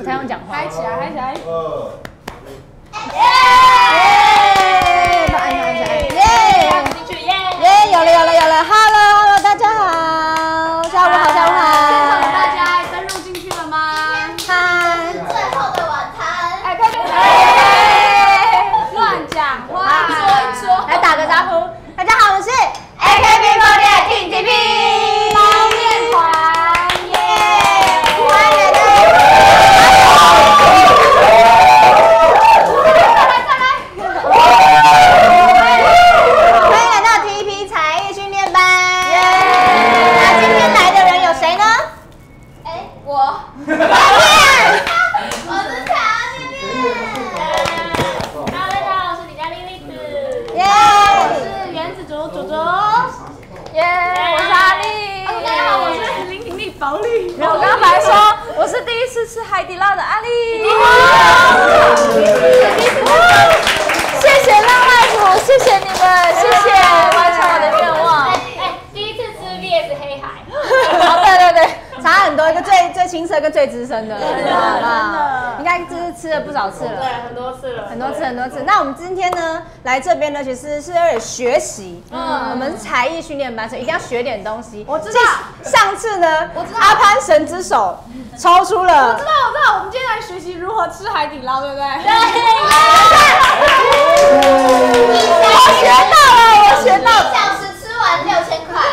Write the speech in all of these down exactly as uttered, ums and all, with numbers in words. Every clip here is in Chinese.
不太用讲话。 嗨起来，嗨起来！ 耶！把按钮按起来，耶！ 进去耶！ 耶！有了有了有了 ，Hello Hello， 大家好，下午好下午好。 现场的大家登录进去了吗？ 嗨。 最后的晚餐。 哎，快点！乱讲话， 说一说。 来打个招呼，大家好，我是 A K B 四十八 T T P 捞面团耶！ 欢迎来到。欢迎来到 T P 才艺训练班。那今天来的人有谁呢？ 哎，我。我是乔丽丽。 Hello， 大家好，我是李佳丽丽子。 耶！ 我是原子竹竹竹。 耶！我是阿丽。 大家好，我是林婷丽宝丽。 我刚才说我是第一次吃海底捞的阿丽。谢谢浪漫谷，谢谢你们，谢谢完成我的愿望。 哎，第一次吃 V S 黑海。 好，对对对，差很多，一个最最青涩跟最资深的， 真的啊，应该就是吃了不少次了， 对，很多次了。 很多次很多次。那我们今天呢来这边呢，其实是为了学习，嗯，我们是才艺训练班，所以一定要学点东西。 我知道， 上次呢， 我知道阿潘神之手抽出了， 我知道，我知道，我们今天来学习如何吃海底捞，对不对？ 对。 我学到了，我学到了。 一小时吃完六千块。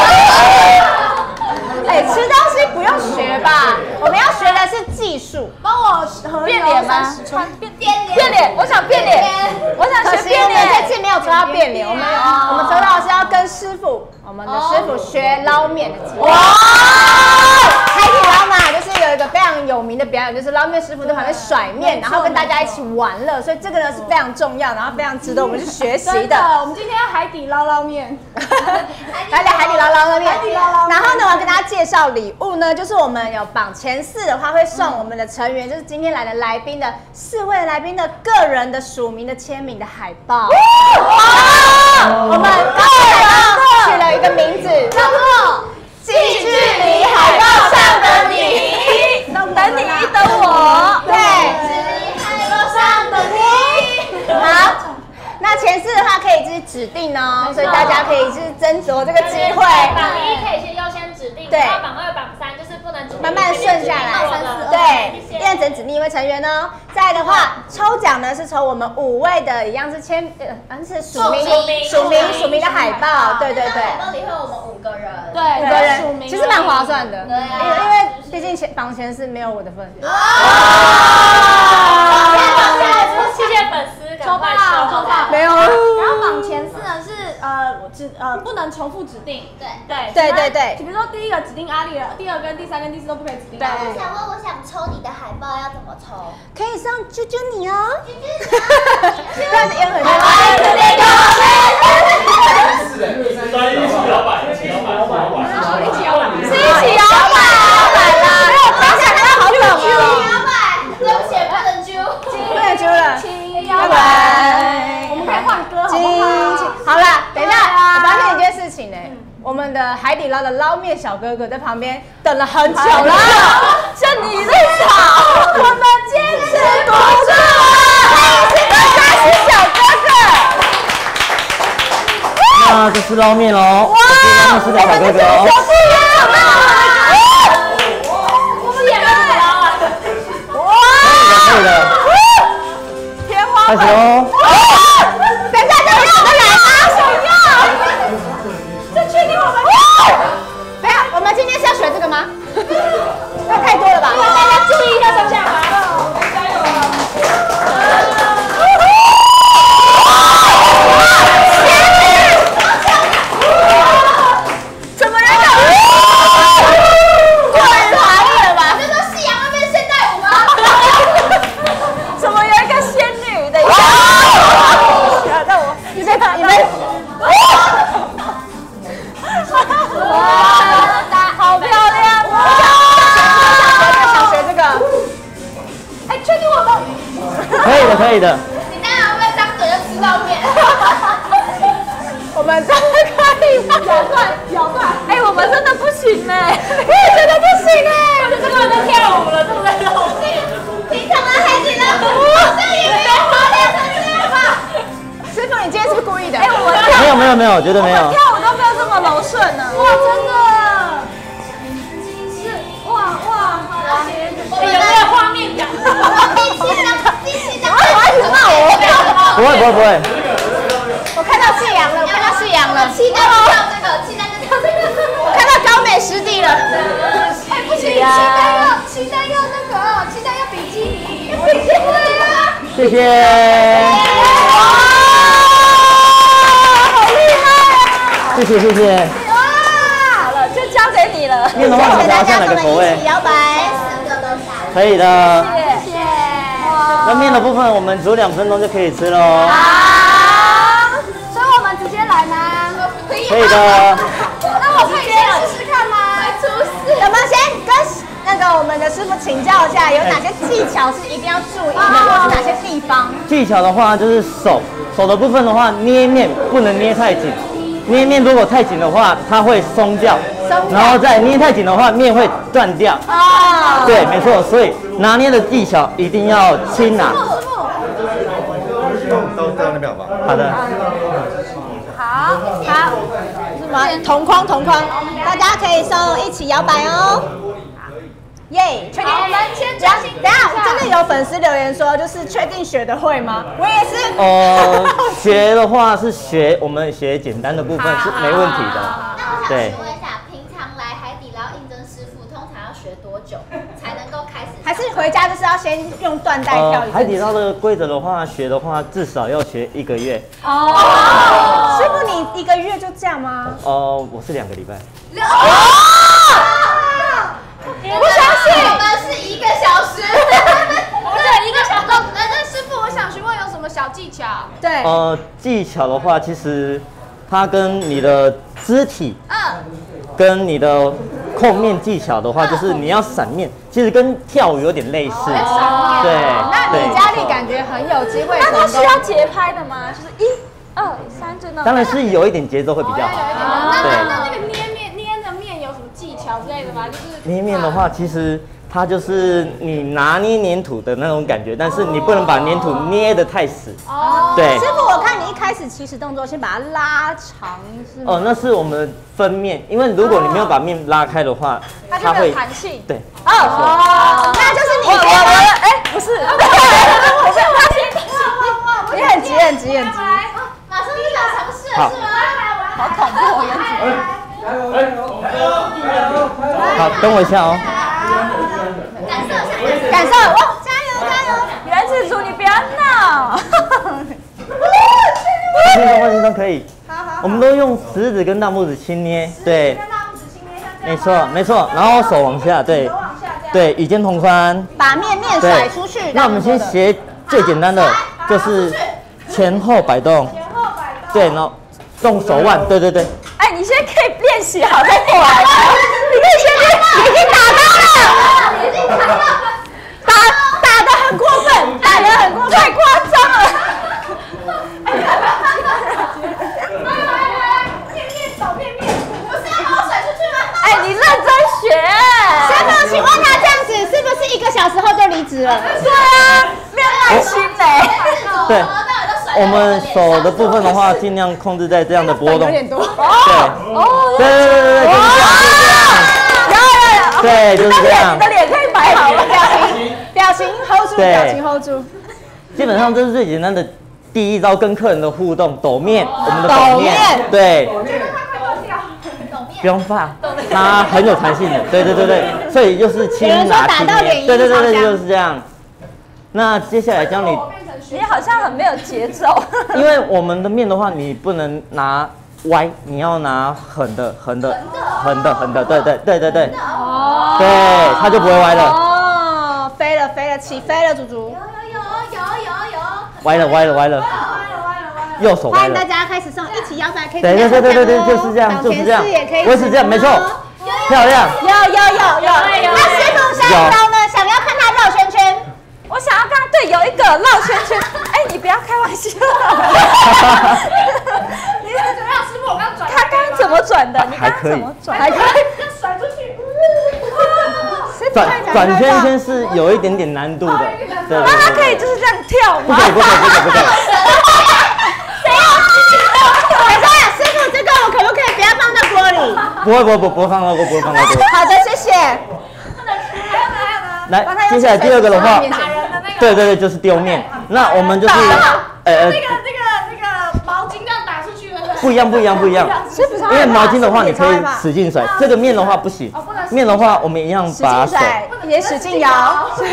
哎，吃东西不用学吧？我们要学的是技术。 帮我合变脸吗？ 变脸。 变脸，我想变脸，我想学变脸。这次没有抽到变脸，我们我们抽到的是要跟师傅，我们的师傅学捞面的技术。哇！海底捞嘛，就是有一个非常有名的表演，就是捞面师傅在旁边甩面，然后跟大家一起玩乐，所以这个呢是非常重要，然后非常值得我们去学习的。 我们今天要海底捞捞面， 来来海底捞捞的面。 海底捞捞面。 然后呢，我要跟大家介绍礼物呢，就是我们有榜前四的话会送我们的成员，就是今天来的来宾的四位来宾的个人的署名的签名的海报。哇！我们刚才取了一个名字，叫做“近距离海报上的你”，等你等我。对， 海报上的你。 好。那前四的话可以就是指定哦，所以大家可以就是争夺这个机会。 榜一可以先优先指定， 对， 然后榜二、榜三就是不能指定， 慢慢顺下来。对，一人只能指定一位成员哦。再来的话，抽奖呢是抽我们五位的，一样是签，呃，是署名、署名、署名的海报。对对对。 海报里会有我们五个人。 对， 五个人，其实蛮划算的。 对啊， 因为因为毕竟前榜前是没有我的份。 谢谢粉丝， 抽到抽到没有。 然后榜前四呢是呃指呃不能重复指定， 对对对对对。 比如说第一个指定阿丽了，第二跟第三跟第四都不可以指定。 对。 我想问，我想抽你的海报要怎么抽？ 可以上啾啾你哦。 啾啾你。 这样子也很我爱这个。 专业一起摇摆，一起摇摆， 一起摇摆， 是一起摇摆啦。没有，当下刚刚好冷哦。 摇摆，对不起，不能啾。 不能啾了。拜拜。 我们可以换歌，好不好？ 好了，等一下，我发现一件事情呢，我们的海底捞的捞面小哥哥在旁边等了很久了，就你在吵，我们坚持不住了。欢迎大家是小哥哥。 那这是捞面喽， 哇， 这是小哥哥哦。 我们演了什么啊？ 哇， 可以的， 天花板。 开始喽。 等一下，这个我们来吗？想要。这确定我们？等一下，我们今天是要学这个吗？那太多了吧？大家注意一下上下吧。加油啊！怎么人有？过于华丽了吧？ 这都是阳那边现代舞吗？ 怎么有一个仙女？等一下。让我，你在你们。哇，好漂亮啊！想学这个。哎，确定我们？ 可以的，可以的。 你当然会张嘴就吃泡面。 我们真的可以吗？ 咬断，咬断。 哎，我们真的不行哎，我也觉得不行哎， 这个人都跳舞了，这个在露面。 有没有，绝对没有。 跳舞都没有这么柔顺呢。哇，真的。是，哇哇， 有没有画面感？ 第七张，第七张， 我要一直骂我。 不会不会不会。 我看到夕阳了，我看到夕阳了。 期待就跳这个，期待就跳这个。 我看到高美湿地了。 哎，不行，期待要，期待要那个，期待要比基尼，比基尼啊！ 谢谢。 好厉害！ 谢谢谢谢。 哇，好了，就交给你了。 面的话，你想要下哪个口味？ 摇摆， 四个都下。 可以的。 谢谢。 那面的部分我们煮两分钟就可以吃喽。 好，所以我们直接来吗？ 可以的。 那我可以先试试看吗？ 出事！有没有先跟那个我们的师傅请教一下，有哪些技巧是一定要注意的，或是哪些地方？ 技巧的话就是手，手的部分的话，捏面不能捏太紧，捏面如果太紧的话，它会松掉，然后再捏太紧的话，面会断掉。 哦， 对，没错，所以拿捏的技巧一定要轻拿。 都到那边好不好？ 好的。 好，好，什么同框同框，大家可以送一起摇摆哦。耶，确定？ 我们先等下专心等下，真的有粉丝留言说，就是确定学得会吗？我也是。 呃，学的话是学我们学简单的部分是没问题的。 那我想对询问一下，平常来海底捞应征师傅，通常要学多久才能够开始？ 还是回家就是要先用缎带跳一次。 海底捞的规则的话，学的话至少要学一个月。 哦，师傅你一个月就这样吗？ 哦，我是两个礼拜。 不相信，我们是一个小时。 对，一个小时。那那师傅，我想询问有什么小技巧？ 对。 呃，技巧的话，其实它跟你的肢体， 嗯， 跟你的控面技巧的话，就是你要闪面，其实跟跳舞有点类似。 哦对。 那对李佳丽感觉很有机会成功。 那它需要节拍的吗？就是一、二、三，就那种。 当然是有一点节奏会比较好。 那对。 那那个捏面捏的面有什么技巧之类的吗？就是捏面的话，其实它就是你拿捏黏土的那种感觉，但是你不能把黏土捏得太死。 哦， 对。 师傅，我看你一开始起始动作先把它拉长，是吗？ 哦，那是我们分面，因为如果你没有把面拉开的话， 它就没有弹性。 对。 哦，那就是你我我我哎，不是，我是发现你很急很急很急。 马上就想尝试好是吗？ 好恐怖，我原子。 好，等我一下哦。 感受一下， 感受，哇，加油加油！ 原子组，你不要闹。 换轻松，换轻松，可以。我们都用食指跟大拇指轻捏，对。没错没错，然后手往下，对。对，与肩同宽。 把面面甩出去。 那我们先学最简单的，就是前后摆动。对，然后动手腕，对对对。 哎，你先可以练习好再过来。你可以先练，已经打到了，已经打到了， 打打得很过分，打得很过分， 太夸张了。面面手面面，不是要把我甩出去吗？哎，你认真学。 师傅，请问他这样子是不是一个小时后就离职了？ 对啊，没有耐心嘞。 对。我们手的部分的话，尽量控制在这样的波动。 有点多。 对。 哦。 对对对对，就是这样。对，就是这样。 你的脸可以摆好了， 表情表情 hold 住，表情 hold 住。 基本上这是最简单的第一招，跟客人的互动，抖面，我们的抖面， 面对。不用怕，它很有弹性的，对对对对，所以就是轻拿轻捏，对对对对，就是这样。那接下来教你， 你好像很没有节奏。 因为我们的面的话，你不能拿歪，你要拿横的，横的，横的，横的，对对对对对， 哦， 对，它就不会歪了。 哦，飞了飞了，起飞了，猪猪。 有有有有有有， 歪了歪了歪了，右手歪了欢迎大。家开始送一起摇摆，可以对对对对对对，就是这样，就是这样，我也是这样，没错，漂亮。 有有有有，那师傅下一招呢？想要看他绕圈圈。 我想要刚刚对有一个绕圈圈，哎，你不要开玩笑。你怎么样，师傅？我刚转，他刚刚怎么转的？你刚刚怎么转？ 还可以， 甩出去。 转转圈圈是有一点点难度的，对。 那他可以就是这样跳吗？ 不可以不可以不可以不可以。 谁要？等一下，师里。 不会不会不不会放太多，不会放太多。 好的，谢谢。 来，接下来第二个的话，对对对，就是丢面。那我们就是，呃， 那个那个那个毛巾这样打出去了。 不一样不一样不一样。因为毛巾的话，你可以使劲甩，这个面的话不行。面的话，我们一样把手也使劲摇。可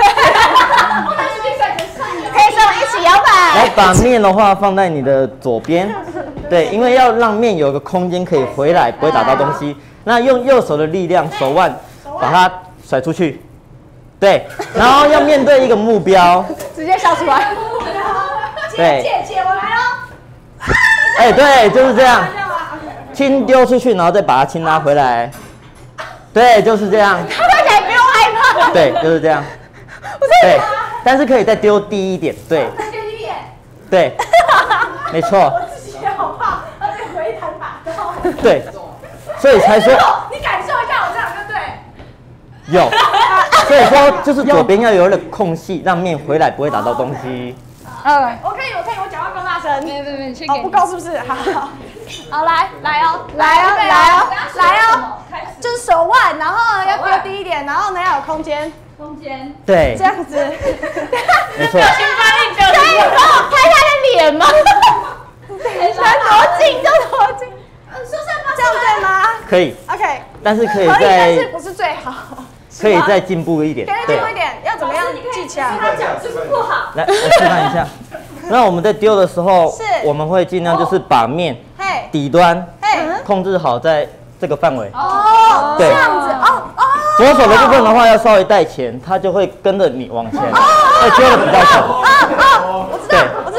以跟我一起摇摆。 来把面的话放在你的左边，对，因为要让面有个空间可以回来，不会打到东西。那用右手的力量，手腕把它甩出去，对，然后要面对一个目标， 直接笑出来。 对， 姐姐，我来喽。 哎，对，就是这样，轻丢出去，然后再把它轻拉回来，对，就是这样。 他看起来不用害怕。 对，就是这样。对，但是可以再丢低一点，对。 再丢低一点。 对，没错。 我自己也好怕，而且回弹打到。 对，所以才说。 你感受一下我这样，对不对？ 有，所以说就是左边要有点空隙，让面回来不会打到东西。 嗯， 我可以，我可以，我讲话够大声。 没没没，先哦， 给不够是不是？好好，好来来哦， 来哦，来哦，来哦， 就是手腕，然后要丢低一点，然后呢要有空间， 空间。 对， 这样子。 没错。 可以帮我拍他的脸吗？他多近就多近。 是不是这样对吗可以， ？OK， 但是可以可以，但再是不是最好？ 可以再进步一点， 可以再进步一点，要怎么样技巧？他讲就是不好。 来，我示范一下。那我们在丢的时候， 是我们会尽量就是把面嘿， 底端嘿， 控制好在这个范围。 哦， 对这样子，哦哦。 左手的部分的话要稍微带前，它就会跟着你往前，会丢的比较准。 哦哦，我知道，我知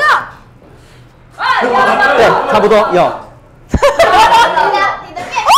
道。 对，差不多有。 你的你的面。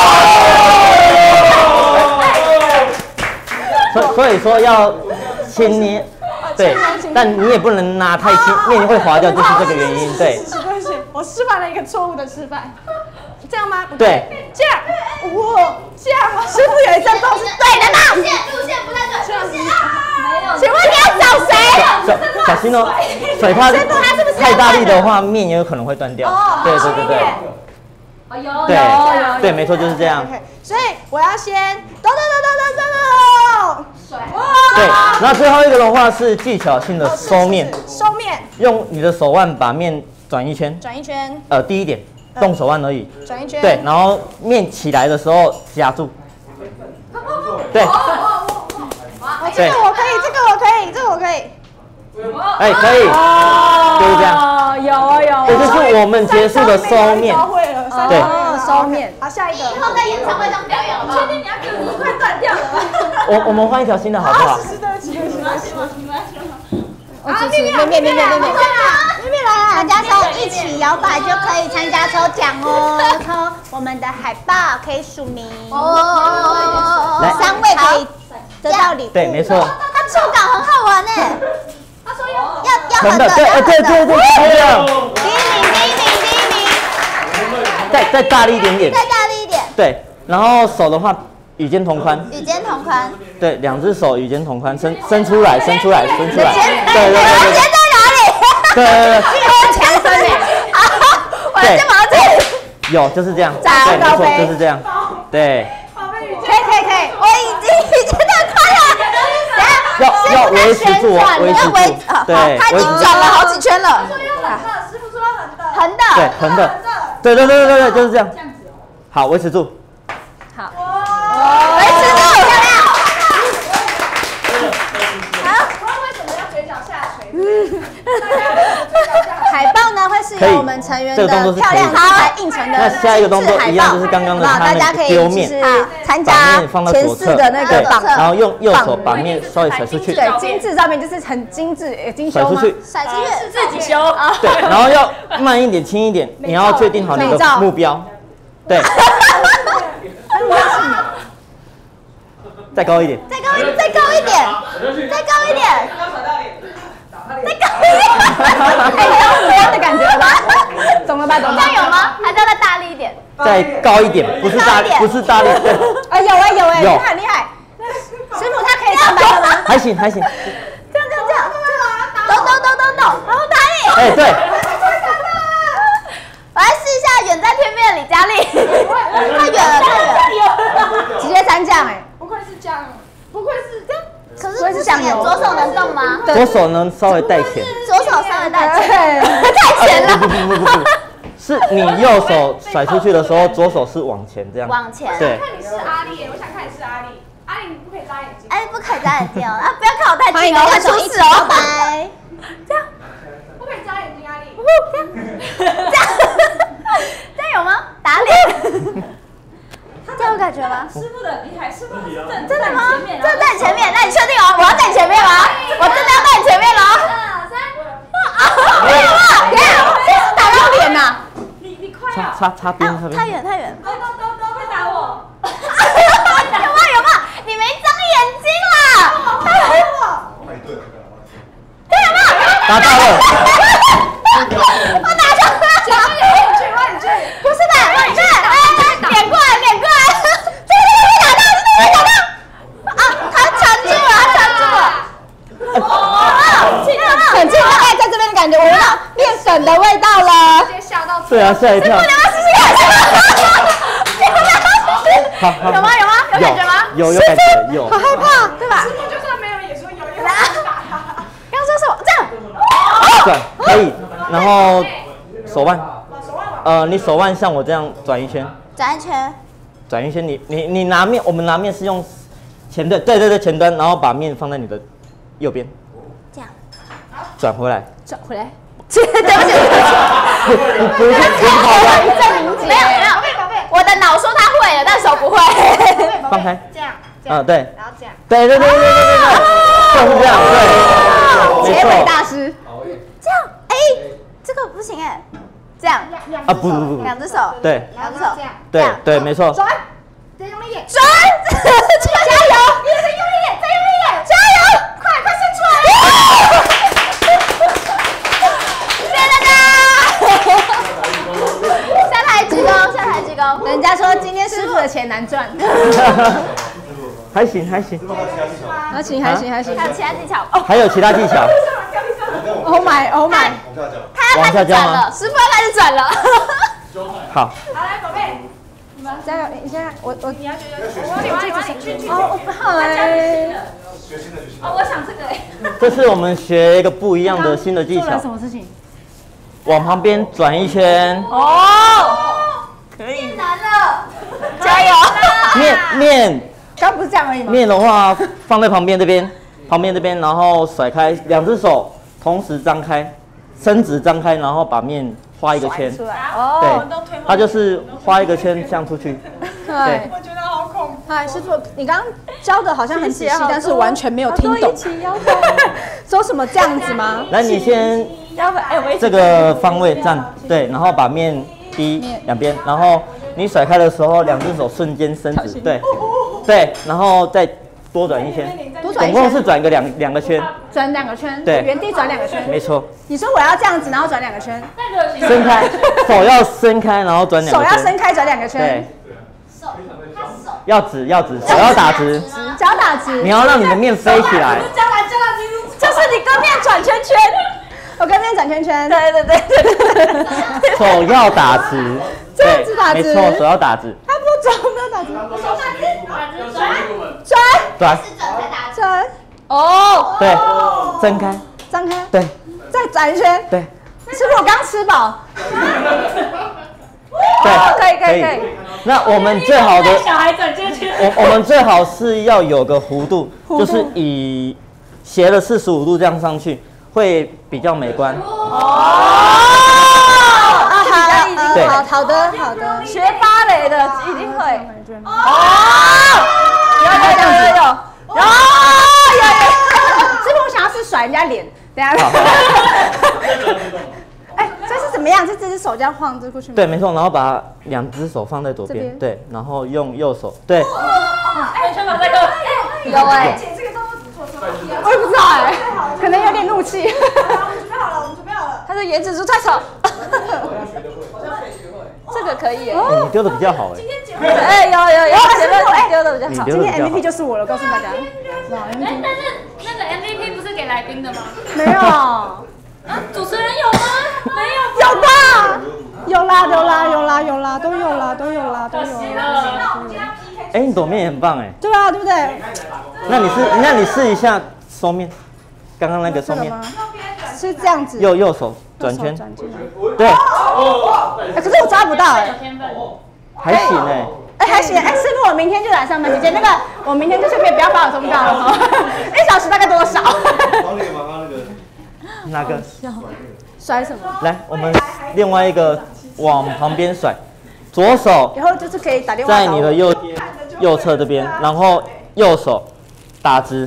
所所以说要轻捏，对，但你也不能拿太轻，面会滑掉，就是这个原因，对。 对不起，我示范了一个错误的示范。这样吗？不对， 这样，哇，这样吗？师傅有一阵都是对的吗？ 路线路线不太对，路线啊！ 请问你要找谁？ 小小心哦，甩它太大力的话，面也有可能会断掉。对对对对。 哦有对有对，没错，就是这样。 OK， 所以我要先咚咚咚咚咚咚，甩， 对，然后最后一个的话是技巧性的收面， 收面， 用你的手腕把面转一圈， 转一圈， 呃，低一点，动手腕而已。 转一圈， 对，然后面起来的时候夹住。对。 这个我可以，这个我可以，这个我可以。 哎，可以，就是这样。 有啊有。 这就是我们结束的收面。 会了， 对， 收面。 好，下一个。 以后在演唱会上表演好不好？ 确定你要给我快断掉了吗？ 我我们换一条新的好不好？ 是对不起，对不起，对不起。 我支持面面面面面面。 妹妹来了， 大家从一起摇摆就可以参加抽奖哦，抽我们的海报可以署名哦， 来三位可以得到礼物。 对，没错。 它触感很好玩呢。他说要要要横的，对，哎，对对对，这样。 第一名，第一名，第一名。 再再大力一点点。 再大力一点。 对，然后手的话与肩同宽。 与肩同宽。 对，两只手与肩同宽，伸伸出来，伸出来，伸出来。 对对对对。 肩在哪里？ 对对对。 我强身哎。我的肩膀在这里。 有，就是这样。 对， 没错，就是这样。对。 可以可以可以，我已经已经在快了。 要要维持住哦，维持住。对， 他已经转了好几圈了。 师傅说横的， 横的。 对，横的。对对对对对，就是这样。好，维持住。 好。维持住，漂亮。 好，为什么要嘴角下垂？ 海报呢会是由我们成员的漂亮彩印成的。 那下一个动作一样，就是刚刚的他那个丢面， 参加前四的那个榜， 然后用右手把面稍微甩出去。 对，精致上面就是很精致，精修吗？ 甩出去， 自己修啊。 对，然后要慢一点，轻一点，你要确定好你的目标。对。再高一点。 再高一，再高一点，再高一点。再高一点。哎，有目标的感觉了吧？懂了吧？懂了。 这样有吗？还是要再大力一点？ 再高一点，不是大力，不是大力。 哎，有哎有哎， 有你很厉害。师傅他可以上班了吗？ 还行还行。 这样这样这样，抖抖抖抖抖，然后大力。 哎，对。 我来试一下远在天边的李佳丽，太远了，太远了， 直接蘸酱哎， 不愧是酱，不愧是这样。 可是不行耶，左手能动吗？ 左手能稍微带前， 左手稍微带前，太前了。 不不不不不，是你右手甩出去的时候，左手是往前这样。 往前。 对。 看你是阿丽，我想看你是阿丽。阿丽，你不可以眨眼睛。 哎，不可以眨眼睛哦！啊，不要看我太近哦，会出事哦。拜。这样。 不可以眨眼睛，阿丽。 这样。这样。这样有吗？打脸。这样有感觉吗？ 师傅的厉害，师傅是正真的吗？真的在前面？那你确定哦？我要在前面吗？我真的要在你前面了。 二三。 啊！没有啊！天啊！这是打到脸呐！ 你你快擦啊！ 擦擦边，擦边。 太远太远。 都都都都会打我。 有吗有吗？你没睁眼睛啦！对有没有？ 打到了。 我打中了！ 你去，我你去。 不是吧？我去，哎，脸过来，脸过来，这个被打到，这个被打到。啊，他缠住了，他缠住了。哦， 很近，大概在这边的感觉，我闻到面粉的味道了。 直接吓到。 对啊，吓一跳。 你要试试看。 好好。 有吗？有吗？有感觉吗？ 有有感觉，有。 好害怕，对吧？ 师傅就算没有也说有，因为我打他。 刚说什么？这样。 转可以，然后手腕，呃，你手腕像我这样转一圈， 转一圈。 转一圈，你你你拿面，我们拿面是用前端，对对对，前端，然后把面放在你的右边， 这样。 转回来， 转回来， 对不起，对不起。 不不是不是跑歪， 没有没有， 宝贝宝贝， 我的脑说他会了，但手不会。 放开， 这样， 啊对， 然后这样。 对对对对对对对，就是这样，对， 结尾没错， 大师， 这样，哎，这个不行哎，这样， 啊不不不不， 两只手， 对两只手， 这样。 对对没错， 转，再用力一点。 转，加油， 再用力一点，再用力一点。 加油， 快快伸出来！ 谢谢大家。下台鞠躬，下台鞠躬。 人家说今天师傅的钱难赚， 还行还行， 还行还行还行还有其他技巧哦， 还有其他技巧， ，Oh my Oh my， 他要开始转了，师傅要开始转了。 好， 好来，宝贝， 加油！你先，我我你要觉得我往里往里往里去去去。 哦，我不好哎， 哦，我想这个哎。 这是我们学一个不一样的新的技巧做了什，么事情？ 往旁边转一圈， 哦，可以难了，加油！ 面面。 刚不是这样而已吗？ 面的话放在旁边这边，旁边这边，然后甩开，两只手同时张开，伸直张开，然后把面画一个圈。 出来对，它就是画一个圈这样出去。对， 我觉得好恐怖。 嗨，师傅，你刚刚教的好像很仔细，但是完全没有听懂。 腰说什么这样子吗？ 来，你先腰哎，我这个方位站，对，然后把面低两边，然后你甩开的时候，两只手瞬间伸直，对，对，然后再多转一圈， 多转一圈， 总共是转一个两两个圈， 转两个圈， 对原地转两个圈。 没错。 你说我要这样子，然后转两个圈， 伸开，手要伸开，然后转两手个圈。 要伸开转两个圈， 对，要直要直，手要打直， 脚打直。 你要让你的面飞起来。 就是你跟面转圈圈，我跟面转圈圈。 对对对， 手要打直， 这样子打直没错，手要打直， 他不转，没有打直， 转转转， 是转才打转， 哦， 对，睁开， 张开， 对再转一圈。 对师傅，我刚吃饱。 对， 可以可以可以。 那我们最好的， 小孩转圈圈。 我我们最好是要有个弧度，就是以斜了四十五度这样上去，会比较美观。 啊，好， 对好好的好的。 学芭蕾的一定会。 哦， 有有有有有， 哦，有有。师傅，我想要是甩人家脸，等一下。哎，这是怎么样？是这只手这样晃着过去吗？ 对，没错，然后把两只手放在左边， 这边对，然后用右手，对， 哎，全场在看。 有哎， 姐，这个动作做什么？ 我也不知道哎，可能有点怒气。 好，我们准备好了，我们准备好了。 他说颜值出太丑，这个可以耶， 哎你丢的比较好哎， 哎有有有，前面哎丢的比较好你丢。 今天的比较 M V P 好。 就是我了，告诉大家。 哎，但是那个 M V P 不是给来宾的吗？ 没有， 啊，主持人有吗？没有。 有吧？ 有啦有啦有啦有啦都有啦都有啦都有可惜啦。 了。 哎，你抖面也很棒哎。 对啊，对不对？ 那你试，那你试一下收面，刚刚那个收面， 是这样子。 右右手转圈， 转进来。 对， 哎，可是我抓不到哎。 有天分。 还行哎。 哎，还行，哎，师傅，我明天就来上班。姐姐，那个我明天就顺便不要把我通告了哈。一小时大概多少？ 帮那个妈妈那个。 哪个？ 甩什么？ 来，我们另外一个往旁边甩，左手以后就是可以打电话在你的右右侧这边，然后右手打直，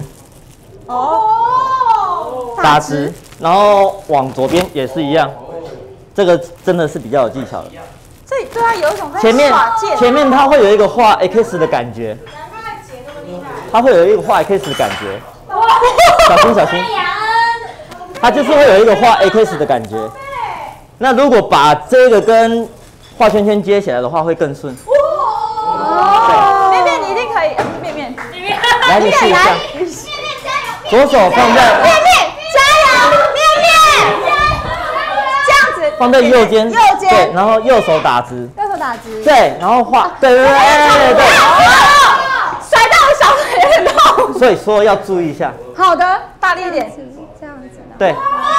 哦， 打直，然后往左边也是一样。这个真的是比较有技巧的。 这对啊，有一种在前面耍剑。 前面它会有一个画 X 的感觉，它会有一个画 X 的感觉。小心小心，它就是会有一个画 X 的感觉。那如果把这个跟画圈圈接起来的话，会更顺。 哦，面面你一定可以，呃面面， 来，你试一下。左手放在面面加油，面面，这样子放在右肩， 右肩对，然后右手打直， 右手打直， 对，然后画，对对对对对甩到我小腿有点痛。 对，所以说要注意一下， 好的，大力一点，这样子。 对，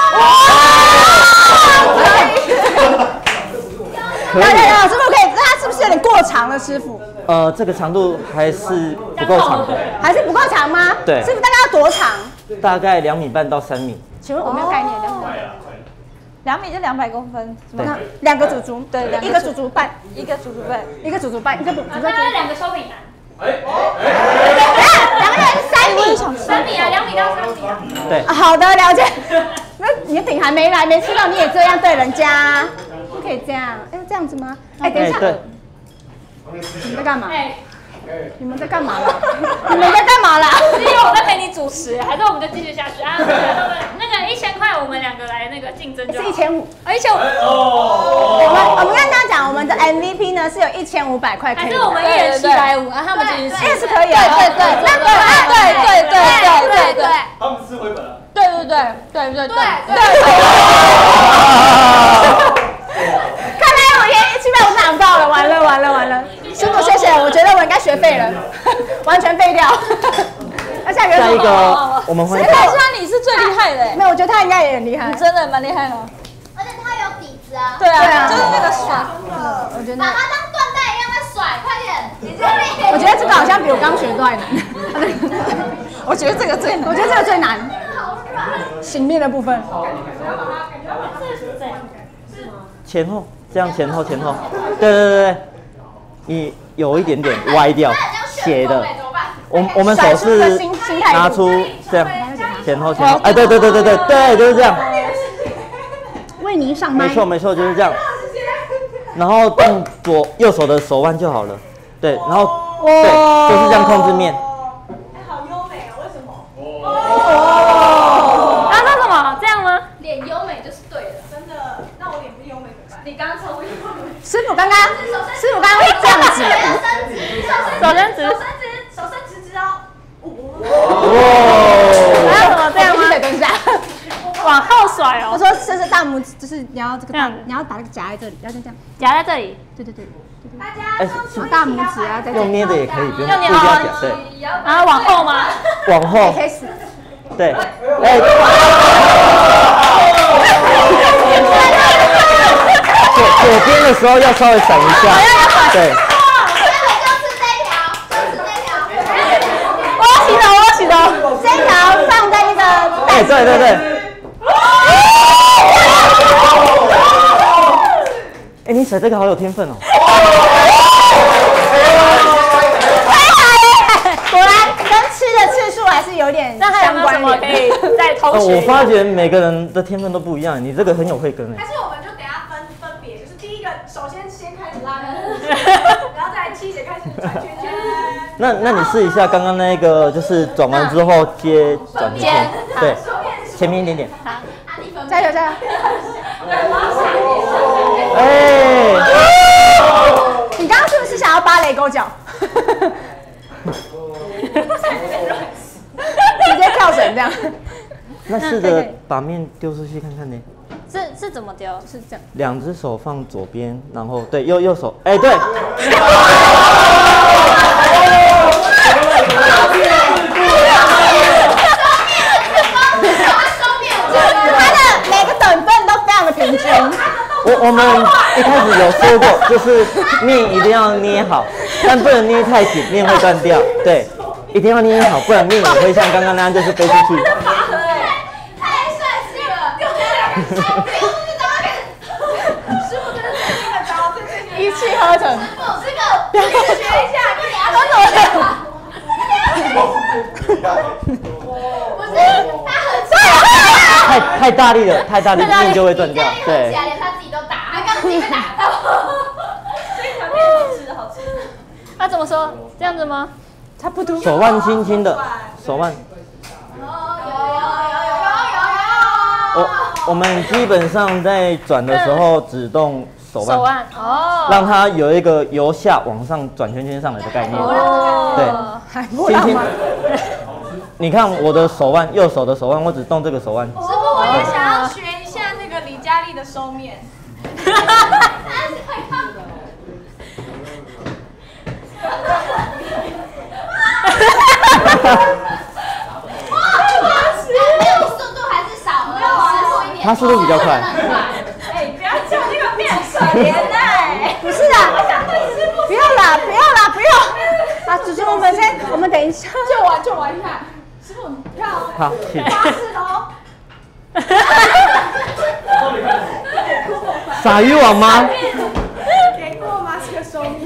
可来来以。 来，师傅可以，那它是不是有点过长了？师傅， 呃，这个长度还是不够长的， 还是不够长吗？ 对师傅大概要多长？ 大概两米半到三米。 请问我没有概念，两米。 两米就两百公分， 对， 两个祖祖， 对两个一个祖祖半， 一个足足背。 一个祖祖半，一个祖祖好， 半。 那两个手柄男。 两个人三米， 三米啊，两米到三米啊。 对， 啊好的，了解。那你的饼还没来，没吃到，你也这样对人家，不可以这样。哎，这样子吗？哎，等一下， 对， 你们在干嘛？ 哎， 你们在干嘛啦？你们在干嘛啦？ 是因为我在陪你主持，还是我们就继续下去啊？那个那个一千块，我们两个来那个竞争就好。 是一千五。 啊，一千五。 我们我们刚刚讲，我们的 M V P 呢是有一千五百块可以拿。 还是我们一人七百五，啊，他们继续这个是可以的。 对对对，那个啊，对对对对对对他们吃回本了。 对对对对对对对。 看来我连七百五拿不到了，完了完了完了。师傅谢谢，我觉得我应该学废了，完全废掉。那下一个下一个我们会谁看出来你是最厉害的？ 没有，我觉得他应该也很厉害你。真的蛮厉害的。 而且他有底子啊。 对对啊啊，就是那个耍。 我觉得把它当缎带一样在甩，快点！你这里。 我觉得这个好像比我刚学的还难。 我觉得这个最难。 我觉得这个最难。醒面的部分。 前后这样前后前后，对对对对，你有一点点歪掉，斜的。我我们手是拿出这样前后前后，哎对对对对对对，就是这样。 为您上麦。 没错没错，就是这样。然后动左右手的手腕就好了，对，然后对，就是这样控制面。 啊，那什么这样吗？ 脸优美就是对了，真的。那我脸不优美怎么办？你刚刚超优美。 师傅刚刚，师傅刚刚会这样子。 手伸直， 手伸直，手伸直直哦。 哇！ 还有什么这样吗？ 等一下， 往后甩哦， 我说这是大拇指，就是你要这个大这样子， 你要把那个夹在这里，要这样。 夹在这里， 对对对， 大哎， 家是大拇指啊，在这里。 用捏的也可以，不用用捏不一定要哦夹，对， 然后往后吗？ 往后， 开始。 对，哎，左左边的时候要稍微闪一下，对， 我要洗头，我要洗头。这一条放在那个哎，对对对。哎，你甩这个好有天分哦。 果然跟吃的次数还是有点那还有相没有什么关联。 可以再偷呃， 学？ 我发觉每个人的天分都不一样，你这个很有慧根哎。 还是我们就等一下分分别，就是第一个首先先开始拉那个，然后再来七姐开始转圈圈。 那那你试一下刚刚那个，就是转完之后接转圈圈，对，前面一点点。 加油加油！ 哎， 你刚刚是不是想要芭蕾勾脚？直接跳绳这样。 那试着把面丢出去看看呢。 是是怎么丢？ 是这样。 两只手放左边，然后对右右手，哎、对。 他的每个等分都非常的平均。 我我们一开始有说过，就是面一定要捏好，但不能捏太紧，面会断掉。对，一定要捏好，不然面也会像刚刚那样就是飞出去。 太帅气了！师傅真的最新的招，最新的一气呵成。 师傅这个学一下，你给他说怎么？不是，他很帅。 太太大力了，太大力面就会断掉。对。 连他自己都打，他刚自己被打到。 这一条面好吃好吃。 那怎么说？这样子吗？ 差不多。 手腕轻轻的，手腕。 有有有有有有有。 我我们基本上在转的时候只动手腕， 手腕哦， 让它有一个由下往上转圈圈上来的概念。对， 还不浪吗？ 你看我的手腕，右手的手腕，我只动这个手腕。 师傅，我也想要学一下那个李佳丽的收面。 速度还是少了，师傅一点。 他速度比较快。 哎，不要叫那个面可怜哎！ 不是啦，不要啦，不要啦，不要。啊，主持我们先，我们等一下。 就玩就玩一下，师傅你跳哦。 好，请。 八四楼。 撒渔网吗？ 给过吗？这个收面。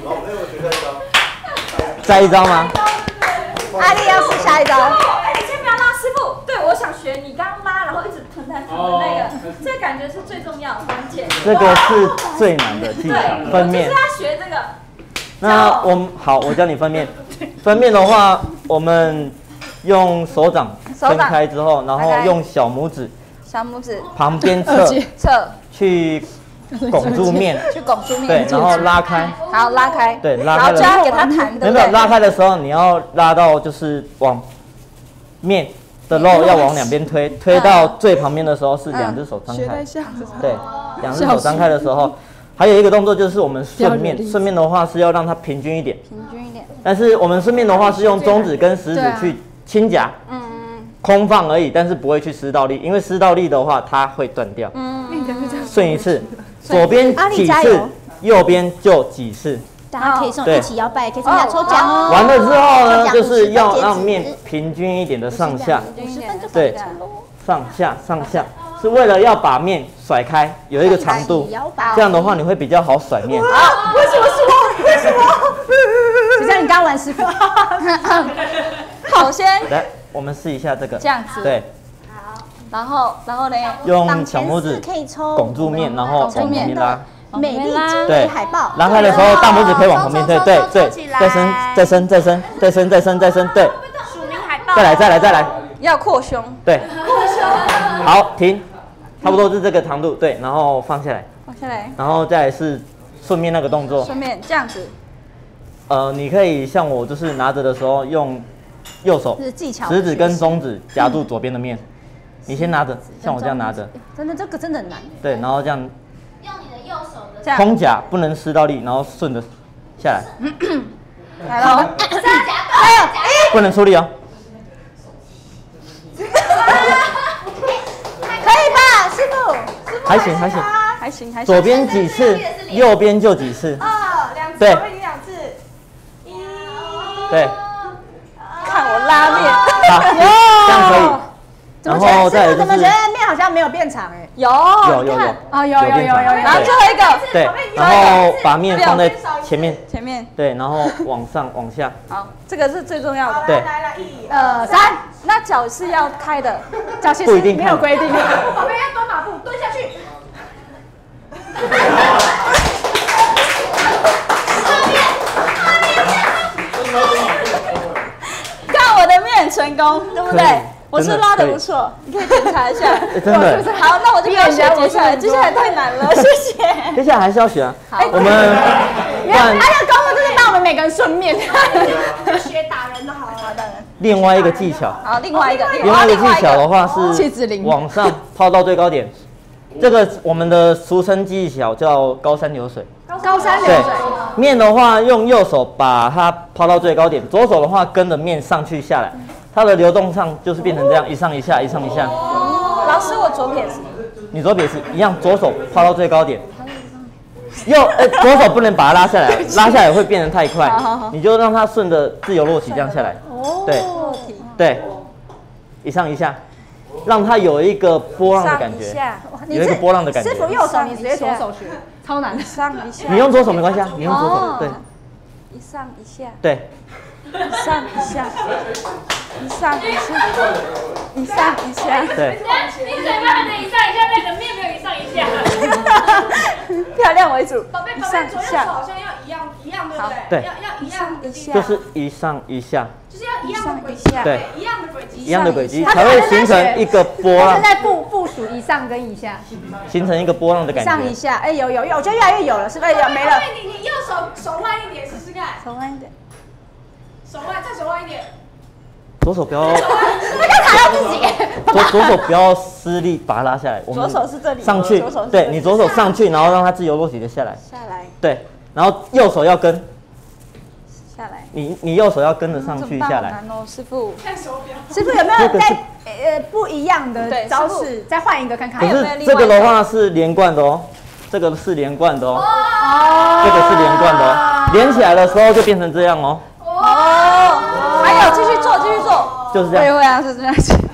再一招吗？ 阿丽要试下一招。 哎，你先不要拉，师傅。对，我想学你刚刚拉，然后一直吞来吞的那个，这个感觉是最重要的关键。 这个是最难的技巧，分面。 就是要学这个。 那我们好，我教你分面。分面的话，我们用手掌分开之后，然后用小拇指小拇指旁边侧侧去拱住面， 去拱住面， 对，然后拉开， 好拉开， 对，拉然后开的就要给它弹，对不对？ 没有拉开的时候，你要拉到就是往面的肉要往两边推，推到最旁边的时候是两只手张开，对，两只手张开的时候，还有一个动作就是我们顺面，顺面的话是要让它平均一点， 平均一点， 但是我们顺面的话是用中指跟食指去轻夹， 嗯空放而已，但是不会去施到力，因为施到力的话它会断掉。 嗯， 顺一次，左边几次，右边就几次。 大家可以送一起摇摆，可以参加抽奖哦。 完了之后呢，就是要让面平均一点的上下，对，上下上下，是为了要把面甩开，有一个长度，这样的话你会比较好甩面。 啊，为什么是我？为什么？就像你刚玩师傅。 好，先来，我们试一下这个， 这样子， 对， 然后然后呢， 用小拇指可以抽拱住面，然后往旁边拉。 美丽精对美海报， 拉开的时候，大拇指可以往旁边推，对对，再伸再伸再伸再伸再伸再伸，对， 署名海报。 再来再来再来， 要扩胸， 对，扩胸，好停，差不多是这个长度，对，然后放下来， 放下来， 然后再来是顺便那个动作， 顺便这样子， 呃，你可以像我就是拿着的时候用右手是技巧， 食指跟中指夹住左边的面，你先拿着，像我这样拿着， 真的这个真的很难。 对，然后这样用你的右手的这样空夹，不能施到力，然后顺着下来， 来喽， 三夹还有不能出力哦。 可以吧，师傅？ 还行还行， 还行还行， 左边几次，右边就几次， 二两次， 对我已经两次。一。 对， 看我拉面， 好，这样可以。然后再来就怎么觉是得面好像没有变长哎？ 有有有有， 哦，有有有有有。 然后最后一个对，然后把面放在前面， 前面， 对，然后往上往下， 好，这个是最重要的。 对， 来来，一呃，三， 那脚是要开的， 脚其实不一定没有规定。 宝贝要蹲马步，蹲下去。 看我的面成功，对不可以对？我是真的拉的可以不错，你可以检查一下。 哎真的， 好，那我就不要学接下来，接下来太难了，谢谢。 接下来还是要选啊，我们不然他的功夫就是帮我们每个人顺面。 学打人的好了，打人。 另外一个技巧， 好，另外一个， 另外一个技巧的话是七指灵往上抛到最高点， 这个我们的俗称技巧叫高山流水。 高山流对水。， 面的话用右手把它抛到最高点，左手的话跟着面上去下来，它的流动上就是变成这样，一上一下，一上一下。 老师，我左撇子。 你左撇子一样，左手抛到最高点，右呃左手不能把它拉下来，拉下来会变得太快，你就让它顺着自由落体这样下来。对对，一上一下，让它有一个波浪的感觉，有一个波浪的感觉。 师傅右手，你直接左手学，超难的。 上一下。 你用左手没关系啊，你用左手，对一上一下。 对。 一上一下，一上一下，一上一下。 对。 你嘴巴还能一上一下，那个面没有一上一下。 漂亮为主。 宝贝，宝贝，左右手好像要一样，一样，对不对？ 对。 要要一样一下。 就是一上一下。 就是要一样的轨迹， 对， 一样的轨迹， 一样的轨迹才会形成一个波浪。 现在部部署一上跟一下， 形成一个波浪的感觉。 上一下，哎，有有有，我觉得越来越有了，是不是？有没了。 你你右手手腕一点试试看， 手腕一点， 手腕再手腕一点。 左手不要， 那个卡到自己。 左左手不要施力把它拉下来。我们左手是这里， 上去，对你左手上去，然后让它自由落体的下来。 下来。 对，然后右手要跟。 下来， 你你右手要跟着上去下来。 难哦，师傅。 看手表。 师傅有没有在呃不一样的招式？再换一个看看。 可是这个的话是连贯的哦，这个是连贯的哦，这个是连贯的哦，连起来的时候就变成这样哦。 哦，还有继续做，继续做， 就是这样。 会会啊，是这样。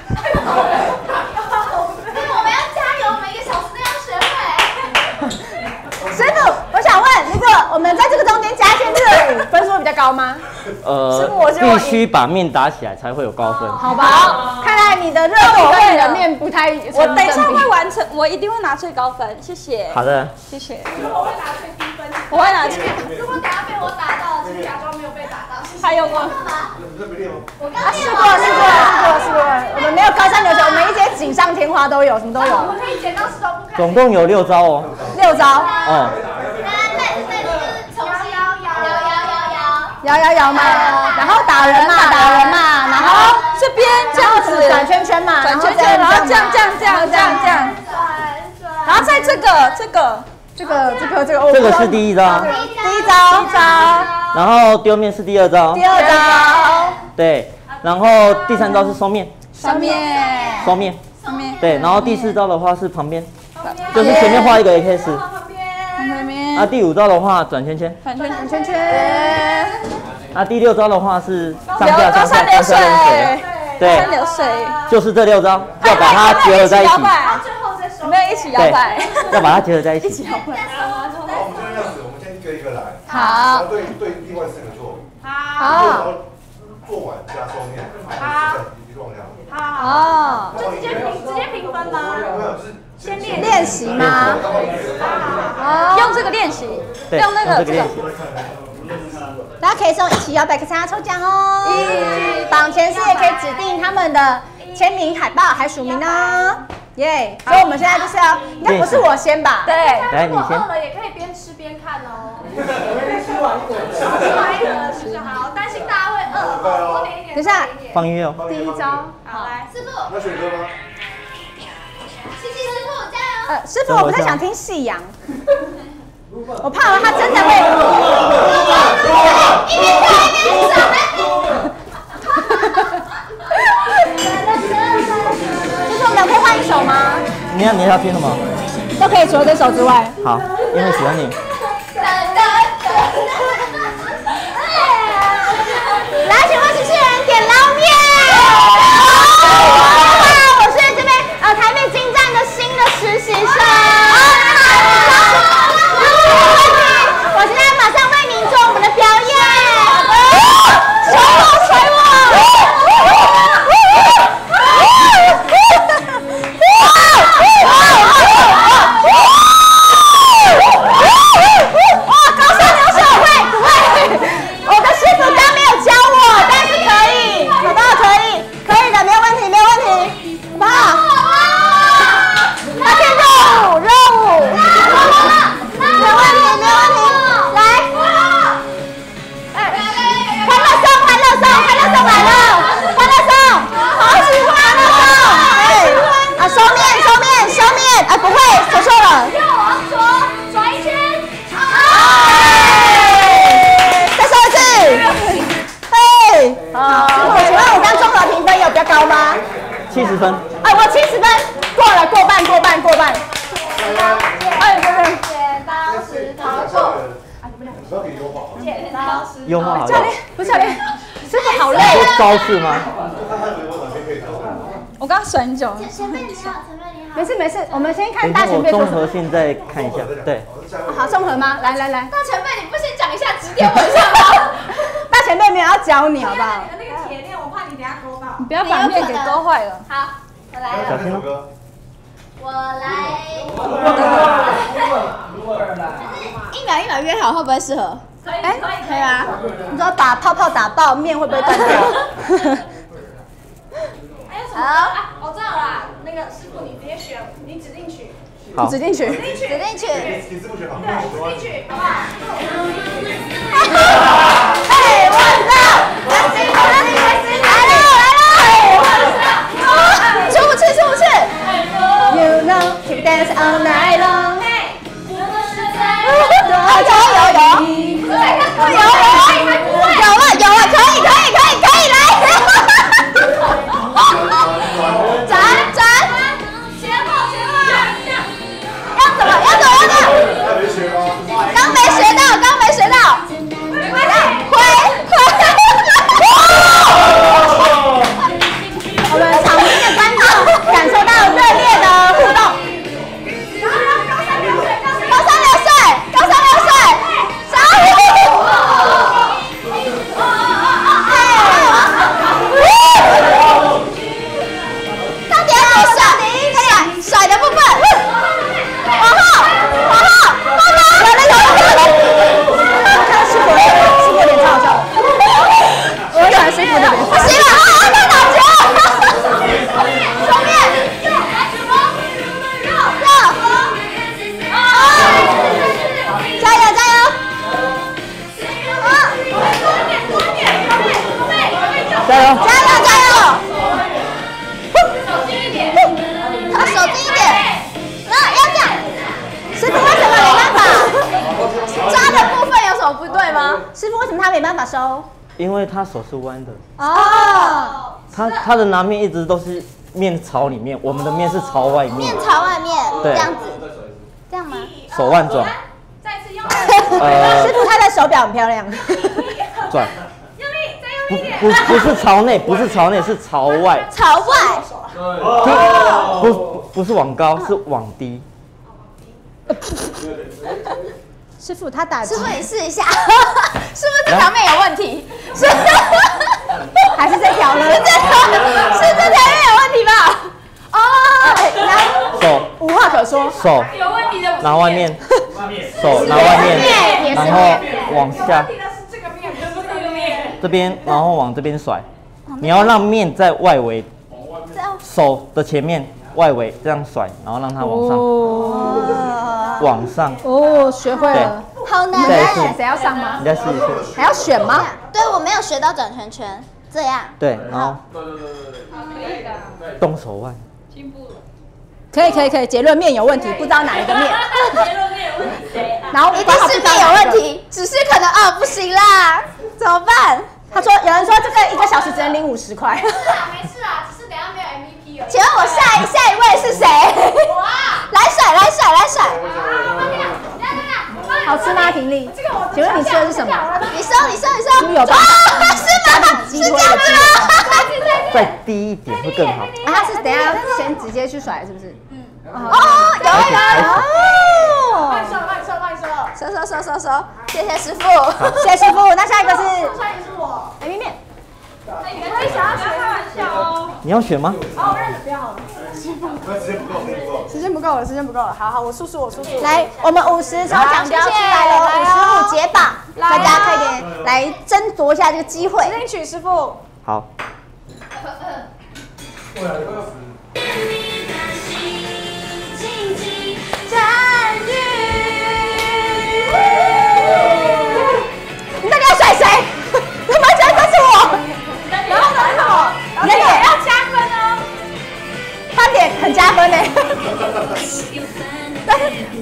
我们要加油，每个小时都要学会。 师傅，我想问，那个我们在这个中间加一些热舞，分数会比较高吗？ 呃，必须把面打起来才会有高分。 好吧，看来你的热度跟你的面不太。 我等一下会完成，我一定会拿最高分，谢谢。 好的， 谢谢。 我会拿最低分。 我会拿最。 如果等下被我打到，请假装没有被打到。 还有吗？ 我刚试过，试过，试过，试过。我们没有高山流水，我们一些锦上添花都有，什么都有。 我们可以剪刀石头布。 总共有六招哦。 六招。 哦。 那那那就是重新摇摇摇摇摇摇摇摇嘛，然后打人嘛，打人嘛，然后这边这样子转圈圈嘛， 转圈圈，然后这样这样这样这样这样，然后在这个这个这个这个这个， 这个是第一招， 第一招，第一招， 然后丢面是第二招， 第二招， 对，然后第三招是收面， 上面收面， 上面对，然后第四招的话是旁边，就是前面画一个 A K 四， 旁边啊，第五招的话转圈圈， 转圈转圈圈， 啊，第六招的话是上下高上下山流水， 对， 山流水， 就是这六招，要把它结合在一起， 有没有一起摇摆？ 要把它结合在一起。 摇摆。 好，我们这样子，我们先一个一个来。 好。 对对，另外四个做。 好。 做完加收面，好，一路往下。 哦， 就直接评直接评分吗？先练练习吗？ 哦，用这个练习， 对， 用那个这个练习。 大家可以送一起摇摆，可参加抽奖哦。榜前四也可以指定他们的签名、海报还署名呢。耶！所以我们现在就是要，应该不是我先吧？ 对， 来你先。 饿了也可以边吃边看哦。吃完一个，吃完一个是不是好？担心大家会饿，多点一点。 等一下， 放音乐哦。 第一招， 好来， 师傅， 那选歌吗？ 谢谢师傅，加油！ 呃，师傅，我不太想听夕阳，我怕他真的会。 一边跳一边甩。 就是我们可以换一首吗？ 你要你要听什么？ 都可以，除了这首之外。 好，因为喜欢你。 来，请问主持人点捞面。我是这边呃台北金站的新的实习生。我现在马上为您做我们的表演。甩我，甩我！哇，高山流水会不会？我的师傅刚没有教我，但是可以，好不好？可以，可以右往左转一圈。 再说一次。嘿，好，我请问我刚综合评分有比较高吗？ 七十分。 哎，我七十分，过了，过半，过半，过半。哎，对对。 剪刀石头布。 优化好教练，不是教练，师傅好累说啊。 招式吗？ 我刚选很久。 前辈你好，前辈你好。 没事没事，我们先看等一下我大前辈说什么。 综合现在看一下，对， 好，综合吗？来来来， 大前辈，你不先讲一下指点我一下吗？ 大前辈没有要教你好不好？ 你的那个铁链，我怕你等下勾到。 不要把面给勾坏了。 好，我来了。 小心哦。 我来。一秒一秒约好，会不会适合？ 可以，可以， 可以啊。 你说把泡泡打爆，面会不会断掉？ 还有什么？啊，我知道啦。那个师傅，你直接选，你指定曲， 好， 指定曲。 指定曲。 你是不选好？ 对，指定曲，好不好？ 哎，我知道，来了来了，出不去出不去。You know, keep dance all night long. 有有有，有有有了有了，可以可以可以可以来，转转， 前后前后， 要怎么要怎么要怎么？刚没学到，刚没学到，回回。我们场边的观众感受到热烈的互动。高山流水，高山流水，小虎。到底要怎么甩？甩甩的部分，往后，往后，往后，有了有了有了。我看到师傅脸，师傅脸超好笑。我喜欢师傅这边。不行了，啊啊！太打球。双面，右，来什么？右，右。加油加油！啊！加油加油加油！他手近一点，那要这样。师傅为什么没办法？扎的部分有什么不对吗？师傅为什么他没办法收？ 因为他手是弯的， 哦， 他他的拿面一直都是面朝里面，我们的面是朝外面面，朝外面， 对这样子，这样吗？ 手腕转， 再次用力， 呃师，傅他的手表很漂亮。 转， 用力，再不用力一点。 不不是朝内，不是朝内，是朝外， 朝外， 不不是往高，是往低。 师傅他打师傅你试一下，是不是这条面有问题？是， 还是这条呢？ 是这条，是这条面有问题吧？哦， 来， 手无话可说。 手有问题的拿外面，手拿外面，然后往下问题的是这个面，不是这个面。 这边，然后往这边甩。你要让面在外围，手的前面外围这样甩，然后让它往上，往上。 哦，学会了。 好难再一次哎。 谁要上吗你？再试一次。 还要选吗？ 对，我没有学到转圈圈，这样。 对，然后动手腕。 可以可以可以，结论面有问题，不知道哪一个面。 结论面有问题谁啊？ 然后一定是面有问题，只是可能哦不行啦，怎么办？ 他说有人说这个一个小时只能领五十块。 没事啊，只是等下没有 M V P 而已。 请问我下一下一位是谁？ 我啊， 来甩来甩来甩， 好吃吗？婷丽？请问你吃的是什么？ 你收你收你收， 猪油棒啊是吗？是这样子吗？ 再低一点会更好。 啊，他是等一下先直接去甩，是不是？ 哦，有有有哦， 慢收慢收慢收， 收收收收收，谢谢师傅。 谢谢师傅。那下一个是上一是我。 海绵面。 我也想要学开玩笑哦。 你要选吗？ 哦，我认了，不要好了。 那时间不够，时间不够。 时间不够了，时间不够了。好好，我叔叔，我叔叔。 来，我们五十抽奖标出来了，五十五解绑，大家快点来争夺一下这个机会。 指令曲师傅。 好。 你到底要甩谁？怎么觉得都是我？ 然后呢？什么？ 你的脸要加分哦。 他脸很加分呢。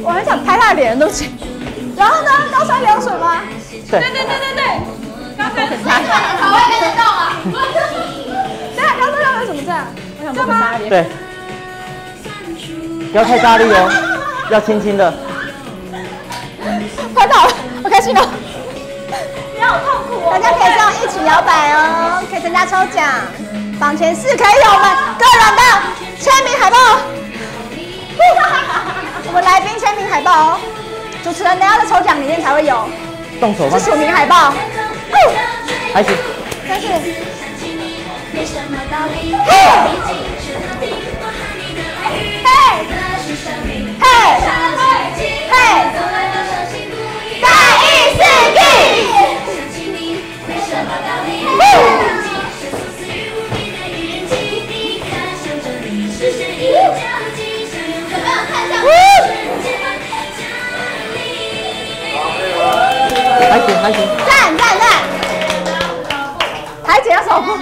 他的脸都起。然后呢，高山凉水吗？ 对对对对对对，刚才你头会跟着动啊！ 对啊，高山凉水怎么这样？我想说很大力。 对，不要太大力哦，要轻轻的。 快跑了，好开心哦！ 你好痛苦哦。 大家可以这样一起摇摆哦，可以参加抽奖。榜前四可以有我们个人的签名海报，我们来宾签名海报哦。主持人等下的抽奖里面才会有， 动手吧是。署名海报。 还行。 但是，嘿，嘿，嘿，嘿，再一次给。 还行还行。 赞赞赞！海姐要手部。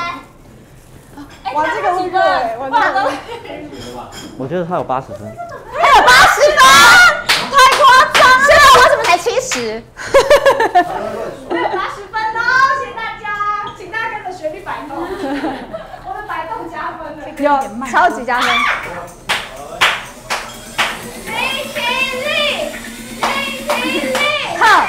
哇，这个误会，我看我觉得他有八十分。 还有八十分，太夸张了！是啊，我怎么才七十？ 我有八十分哦，谢谢大家，请大家跟着学历摆动，我的摆动加分了。 有超级加分。 林晴丽，林晴丽， 好，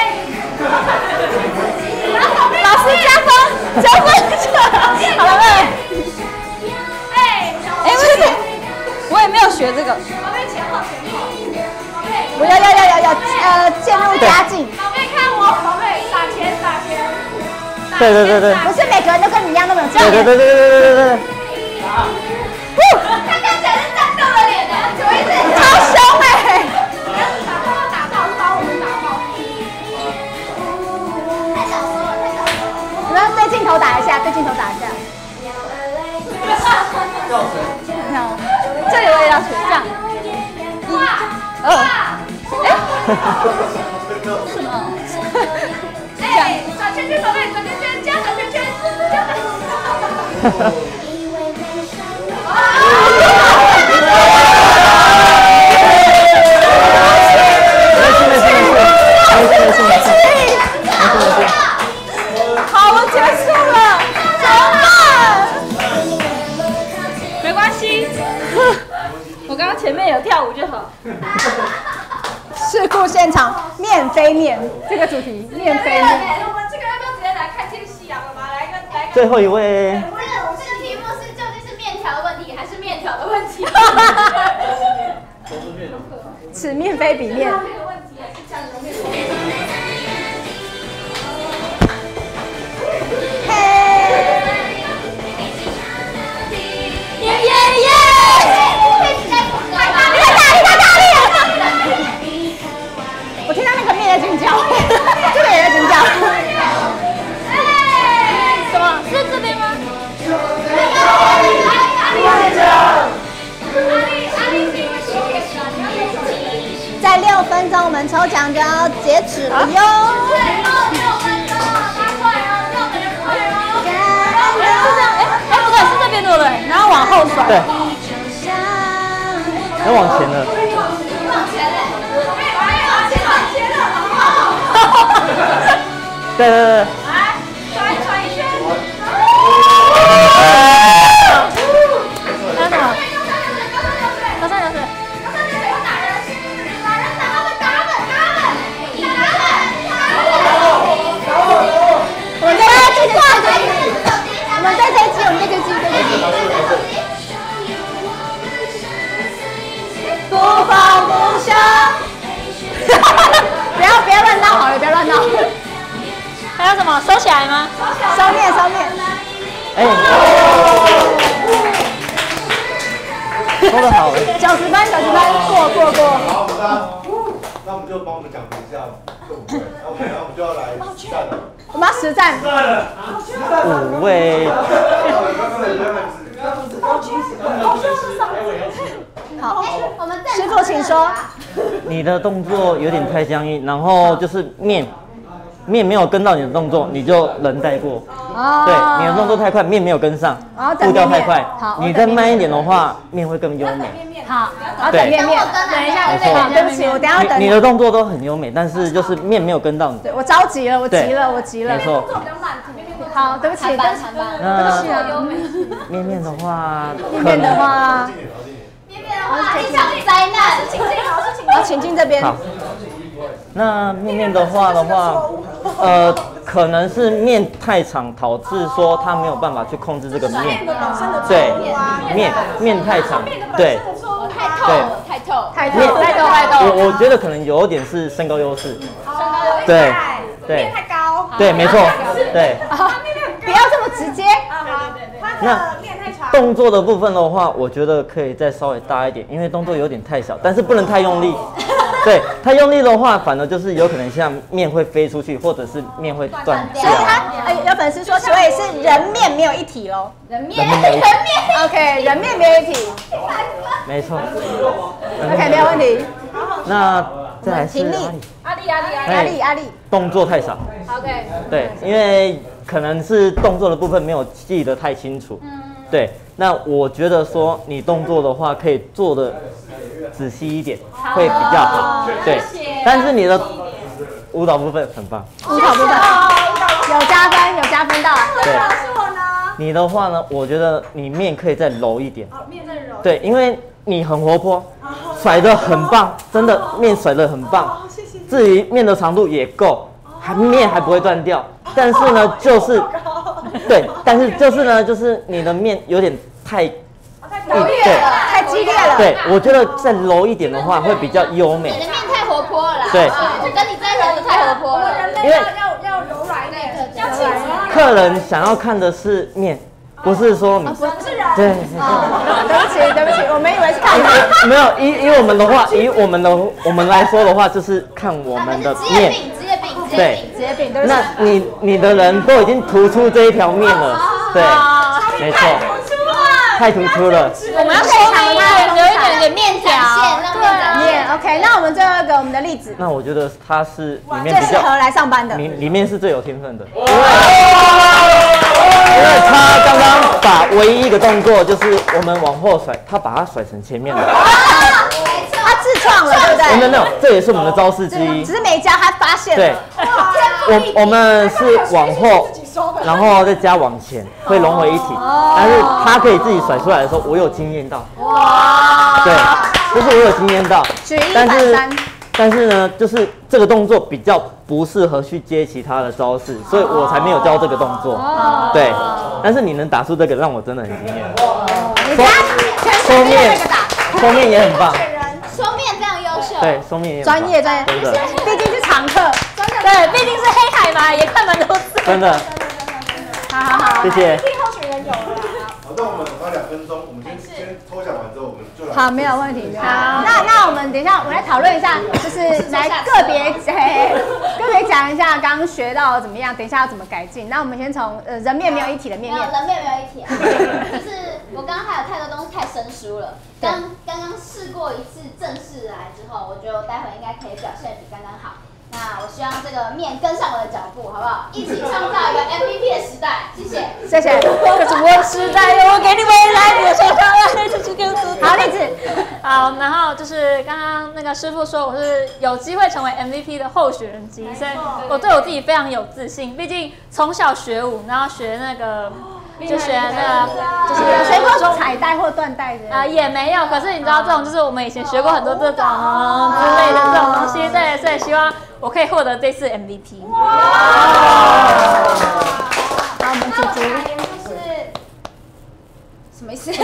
老师加分，加分，好了没？ 哎， 哎，不是，我也没有学这个。 宝贝前后前后，宝贝， 我要要要要要呃渐入佳境。 宝贝看我，宝贝打钱打钱， 对对对对。 不是每个人都跟你一样那么有正面。 对对对对对对对对。 他看起来是战斗的脸的，什么意思？ 超凶哎！ 打到要打到，是把我们打爆。太小声了，太小声了。 你们对镜头打一下，对镜头打一下。好，这里我也要学这样。 哇二，哎，什么？ 哎，转圈圈，宝贝，转圈圈，加转圈圈，加转圈圈。 好，我结束了，怎么办？ 没关系，我刚刚前面有跳舞就好。 事故现场，面飞面，这个主题面飞面。 我们这个要不要直接来看见夕阳了吗？来一个，来一个。 最后一位。 不是，这个题目是究竟是面条的问题还是面条的问题？ 此面非彼面。嘿，耶耶耶！太大力，太大力，太大力！我听到那个面在尖叫，这个也在尖叫。什么？是这边吗？在六分钟，我们抽奖就要截止了哟。 最后六分钟，八块哦，六个人块哦。 是这样，哎哎，不对，是这边对不对？然后往后甩。 对。要往前了。 往前嘞，哎，往前往前了，好不好？ 对对对。 来，转转一圈。 还有什么？高山流水。 我们在这一集，我们在这一集，我们在这一集，对对对。不放不下。不要不要乱闹好了，不要乱闹。 还有什么？收起来吗？ 收面收面。 哎。说得好。 九十分，九十分，过过过。 好，那那我们就帮我们讲评一下这五位，那我们然后我们就要来实战了。 我们要实战。 五位。 好， 我们师傅请说。 你的动作有点太僵硬，然后就是面面没有跟到你的动作，你就人带过。 哦， 对，你的动作太快，面没有跟上，步调太快。 好， 你再慢一点的话，面会更优美。 好，然后等面面， 等一下， 没错， 对不起，我等下等你的动作都很优美，但是就是面没有跟到你。 对，我着急了，我急了，我急了。 没错。 好，对不起，对不起， 那对优美。面面的话， 面面的话， 面面的话，一场灾难。 请进，老师请然后请进这边。 好。那面面的话的话，呃，可能是面太长，导致说他没有办法去控制这个面。对，面面太长，对， 太透了，太透， 太透，太透，太透。 我我觉得可能有点是身高优势。对对太高。 对，没错，对。 不要这么直接。 那动作的部分的话，我觉得可以再稍微大一点，因为动作有点太小，但是不能太用力。对，太用力的话，反而就是有可能像面会飞出去，或者是面会断掉。 所以他呃有粉丝说，所以是人面没有一体喽。 人面，人面 ，OK， 人面没有一体。 没错。 OK， 没有问题。 那再来是阿力，阿力，阿力， 阿力，阿力。 动作太少。 OK。 对，因为可能是动作的部分没有记得太清楚。嗯。对，那我觉得说你动作的话，可以做的仔细一点，会比较好。对，但是你的舞蹈部分很棒。 舞蹈部分有加分，有加分到。 对。 是我呢。 你的话呢，我觉得你面可以再柔一点。 哦，面再柔。 对，因为你很活泼，甩得很棒，真的面甩得很棒。 谢谢。 至于面的长度也够，还面还不会断掉。但是呢，就是对，但是就是呢，就是你的面有点太太激烈了，太激烈了。 对，我觉得再柔一点的话会比较优美。 你的面太活泼了啦。 对， 我跟你在一起都太活泼了。 因为要要柔软一点，要气质。 客人想要看的是面，不是说你。 不是人。 对。 对不起，对不起，我们以为是看没有，以以我们的话，以我们的我们来说的话，就是看我们的面。 职业病，职业病， 对， 职业病，对不起。 那你你的人都已经突出这一条面了，对，没错，太突出了。 我们要说明一点，留一点点面条， 对，面 OK。那我们最后一个我们的例子， 那我觉得他是里面最比较适合来上班的， 里里面是最有天分的，因为因为他刚刚把唯一一个动作就是我们往后甩，他把它甩成前面的。 他自创了，对不对？ 没有没有，这也是我们的招式之一。 只是没教，他发现对了。， 我我们是往后，然后再加往前，会融为一体。但是他可以自己甩出来的时候，我有惊艳到。哇！对，就是我有惊艳到。 举一但是反三。 但是呢，就是这个动作比较不适合去接其他的招式，所以我才没有教这个动作。对，但是你能打出这个，让我真的很惊艳。收面，收面也很棒。 收面非常优秀。 对，收面也很棒专业专业， 真的， 毕竟是常客， 对，毕竟是黑海嘛，也看蛮多次。 真的， 好好好， 谢谢。 候选人有了。 好，那我们还有两分钟，我们先先抽奖完之后，我们就来。 好，没有问题。好，那那我们等一下，我们来讨论一下，就是来个别个别讲一下刚刚学到怎么样，等一下要怎么改进。那我们先从呃人面没有一体的面面， 人面没有一体啊，就是我刚刚还有太多东西太生疏了。刚刚刚试过一次正式来之后，我觉得我待会应该可以表现比刚刚好。那我希望这个面跟上我的脚步，好不好？一起创造一个 M V P 的时代，谢谢。 谢谢。 这是我的时代，我给你未来，我说上来，这是给我。 好，例子。 好，然后就是刚刚那个师傅说我是有机会成为 M V P 的候选人之一，所以我对我自己非常有自信。毕竟从小学舞，然后学那个。就学那个，就是有学过彩带或缎带的啊、呃，也没有。可是你知道，这种就是我们以前学过很多这种啊之类的这种东西，对，所以希望我可以获得这次 M V P。哇！ 好，我们主持就是什么意思？滴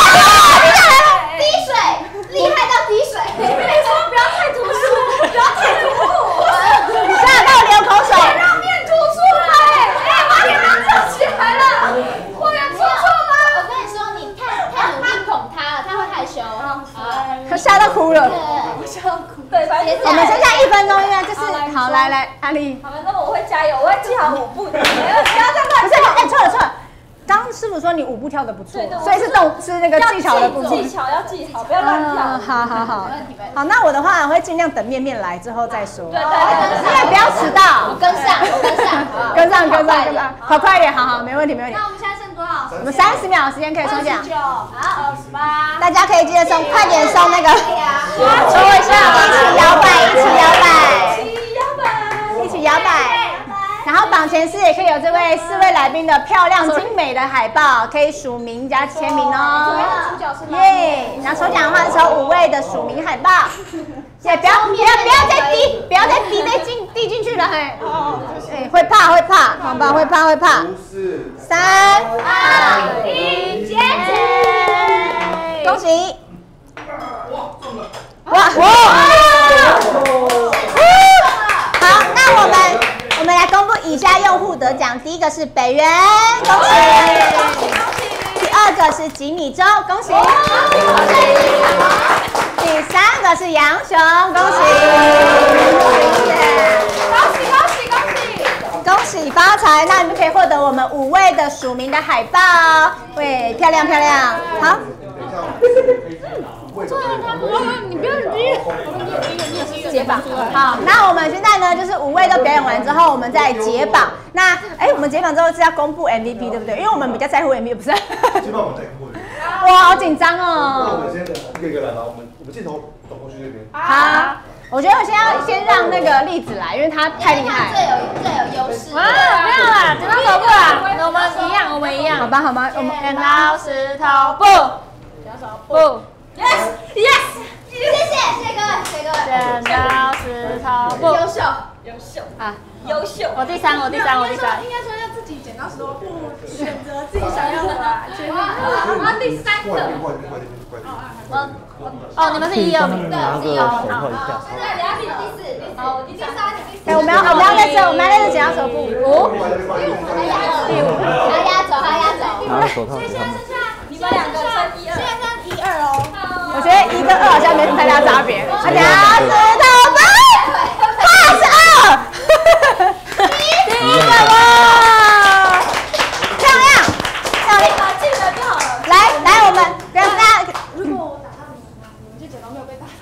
水，厉害到滴水。 你说不要太突出，不要太突兀， 吓到流口水， 让面突出来。哎，把脸拿翘起来了，我有说错吗？ 我跟你说，你太太努力捧他了，他会害羞。 他吓到哭了。 我笑到哭。对，反正我们剩下一分钟，因为就是好，来来，阿丽。 好了，那么我会加油，我会记好舞步的，不要再乱不是，哎，错了错了。 刚刚师傅说你舞步跳的不错对对， 所以是动是那个技巧的部分。 技巧要记好，不要乱跳。 嗯好好好，好，那我的话我会尽量等面面来之后再说。 对对对， 因为不要迟到， 跟上，跟上， 跟上跟上跟上，跑快一点，好好，没问题没问题。 那我们现在剩多少？ 我们三十秒时间可以抽奖， 好，二十八。 大家可以记得送，快点送那个， 抽一下，一起摇摆，一起摇摆， 摇摆， 一起摇摆。然后榜前四也可以有这位四位来宾的漂亮精美的海报，可以署名加签名哦。耶！然后抽奖的话是抽五位的署名海报。也不要不要不要再滴，不要再滴再进滴进去了嘿。哎，会怕会怕，好吧，会怕会怕。三二一，截止！恭喜！哇哇！好，那我们我们来公布以下用户得奖，第一个是北元，恭喜！第二个是吉米周，恭喜！第三个是杨雄，恭喜！ 恭喜恭喜恭喜！ 恭喜发财！那你们可以获得我们五位的署名的海报，喂，漂亮漂亮，好。你不要解绑。好，那我们现在呢，就是五位都表演完之后，我们再解绑。那哎，我们解绑之后是要公布 M V P 对不对？因为我们比较在乎 M V P， 不是？ 基本上我们在乎。 哇，好紧张那哦！ 我们先一个一个来吧，我们我们镜头走过去那边。 好，我觉得我先要先让那个栗子来，因为她太厉害。 最有最有优势。 啊，没有啦，剪刀手布啦，我们一样，我们一样。 好吧，好吗？我们剪刀石头布，剪刀手布 Yes Yes， 谢谢谢谢各位谢谢各位。 剪刀石头布， 优秀优秀啊， 优秀。 我第三，我第三，我第三。 应该说要自己剪刀石头布，选择自己想要的吧。 啊，第三个。 快点快点快点！ 我哦，你们是一二名， 拿个手套一下。 现在等下第第四第四，好，第三第四。 哎，我们要我们要在这，我们要在这剪刀手布。五， 第五，还压轴还压轴。 拿个手套给他们。 你们两个剩一二， 现在一二哦。 我觉得一跟二好像没什么太大差别。剪刀石头布，二十二。第一个哇，漂亮漂亮。 把进来就好了。 来来，我们跟大家。 如果我打他们，你们就剪刀没有被打。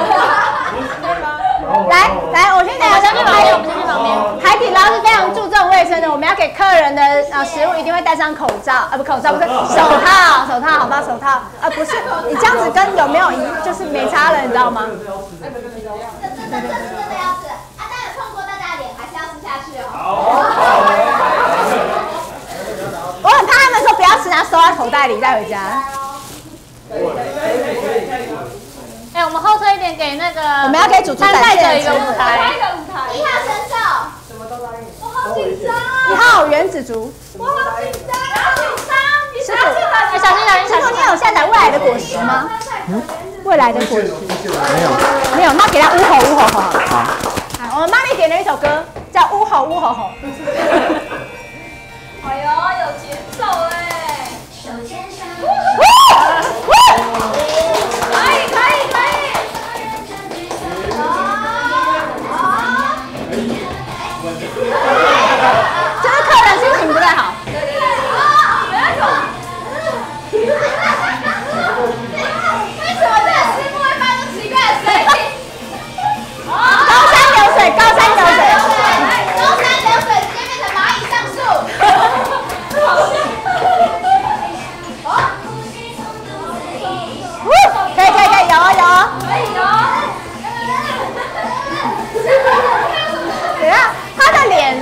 来来，我先讲，我先去旁边，我们先去旁边。海底捞是非常注重卫生的，我们要给客人的呃食物一定会戴上口罩，啊不口罩不是手套，手套好吧手套，啊不是你这样子跟有没有一就是没差了，你知道吗？ 这这这是真的真的要吃啊！大家有碰过大家的脸，还是要吃下去哦。 我很怕他们说不要吃，然后收在口袋里带回家。 哎，我们后退一点，给那个我们要给主厨参赛者一个舞开台。 一个舞台。 一号选手，什么都答应。我好紧张， 一号原子竹， 我好紧张，好紧张！你师傅， 哎，小心点， 师傅你有下载未来的果实吗？嗯，未来的果实没有。 没有，那给他呜吼呜吼吼好。 好。 好，我们帮你点了一首歌，叫《呜吼呜吼吼》。 哎呦，有节奏哎！可以可以可以。 这个客人心情不太好。 为什么这个师傅会发出奇怪的声音？ 高山流水，高山流水。 高山流水直接变成蚂蚁上树。 可以可以可以，有哦有哦。 可以哦。 等一下，他的脸。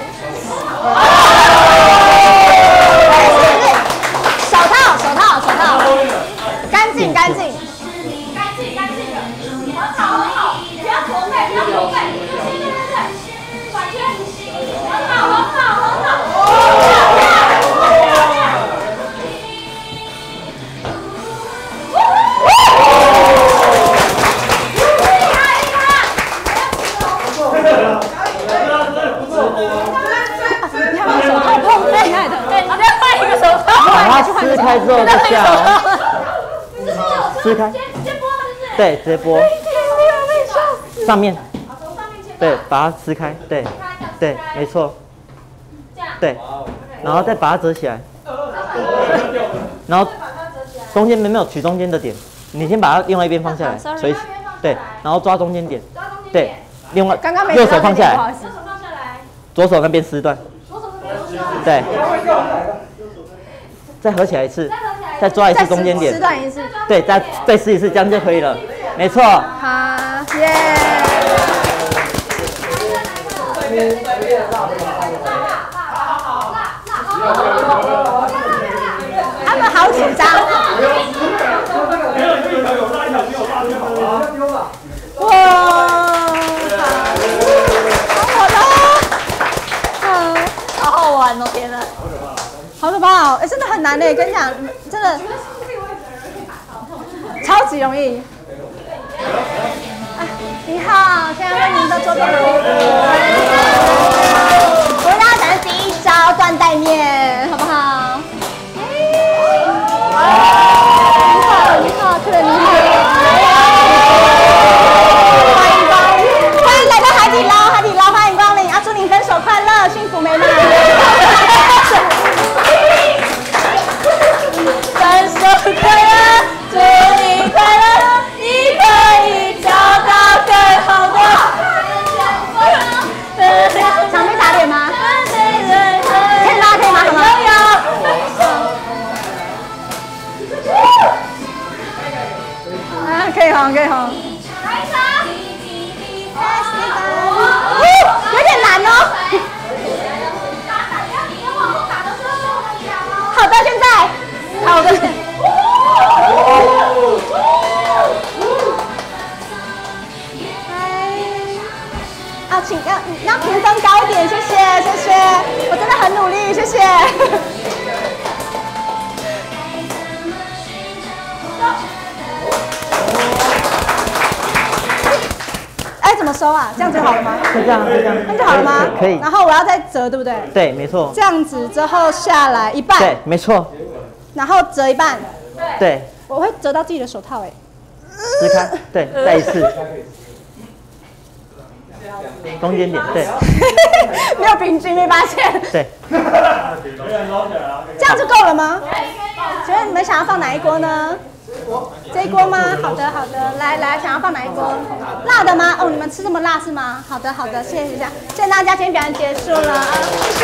手套手套手套，干净干净。 干净干净的，很好很好，不要驼背不要驼背，对对对对，转圈，很好很好很好，漂亮漂亮。 你看我手套碰厉害的， 对，你再换一个手套。 把它撕开之后再下来。撕开。对，直接拨。上面。对，把它撕开。对，对，没错。对，然后再把它折起来。 然后中间没没有取中间的点，你先把它另外一边放下来，垂对，然后抓中间点，对，另外刚刚没右手放下来， 手放下来， 左手那边丝段， 左手这边丝段， 对，再合起来一次，再抓一次中间点丝，段一次， 对，再再试一次，这样就可以了，没错。 好，耶！他们好紧张。哇，好了，嗯， 好好玩哦！天哪， 好可怕哦！哎，真的很难嘞，跟你讲，真的超级容易。你好，现在为您的桌边服务。我跟大家讲的第一招断带面，好不好？你好，你好，客人你好。欢迎光临，欢迎来到海底捞，海底捞欢迎光临，啊，祝您分手快乐，幸福美满。分手快乐，祝你快乐，你可以找到更好的。常被打脸吗？可以吗？可以吗？好吗？啊，可以哈，可以哈。有点难哦。好的，现在，好的。啊，请要要评分高一点，谢谢谢谢，我真的很努力，谢谢。哎，怎么收啊？这样就好了吗？ 就这样，就这样， 那就好了吗？ 可以。 然后我要再折，对不对？ 对，没错。 这样子之后下来一半。 对，没错。 然后折一半。 对。 我会折到自己的手套哎。 撕开，对，再一次。中间点，对。 没有平均，没发现。 对。 这样就够了吗？请问你们想要放哪一锅呢？这一锅吗？好的，好的。来来，想要放哪一锅？辣的吗？哦，你们吃这么辣是吗？好的，好的，谢谢一下，谢谢大家，今天表演结束了啊！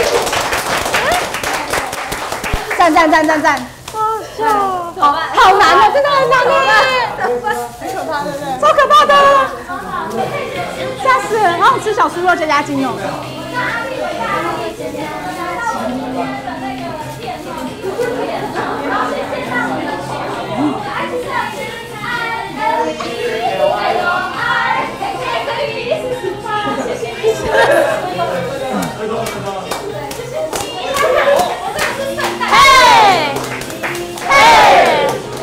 赞赞赞赞赞！好，好难的，真的很难耶！很可怕，对不对？超可怕的，吓死人！好想吃小酥肉加加筋哦。嘿，嘿。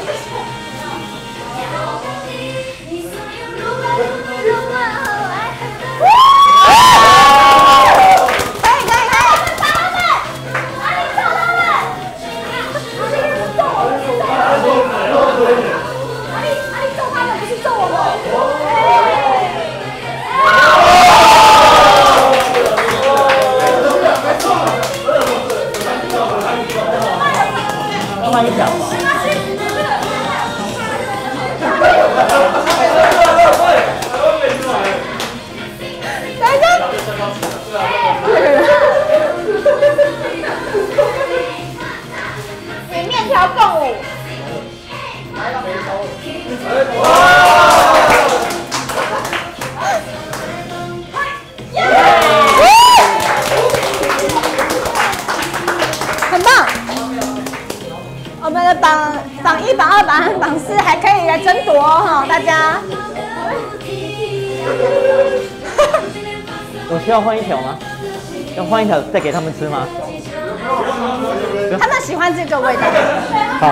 慢一点。 等一下。与面条共舞。很棒。我们的榜榜一、榜二、榜三、榜四还可以来争夺哈，大家。 我需要换一条吗？要换一条再给他们吃吗？ 他们喜欢这个味道。 好。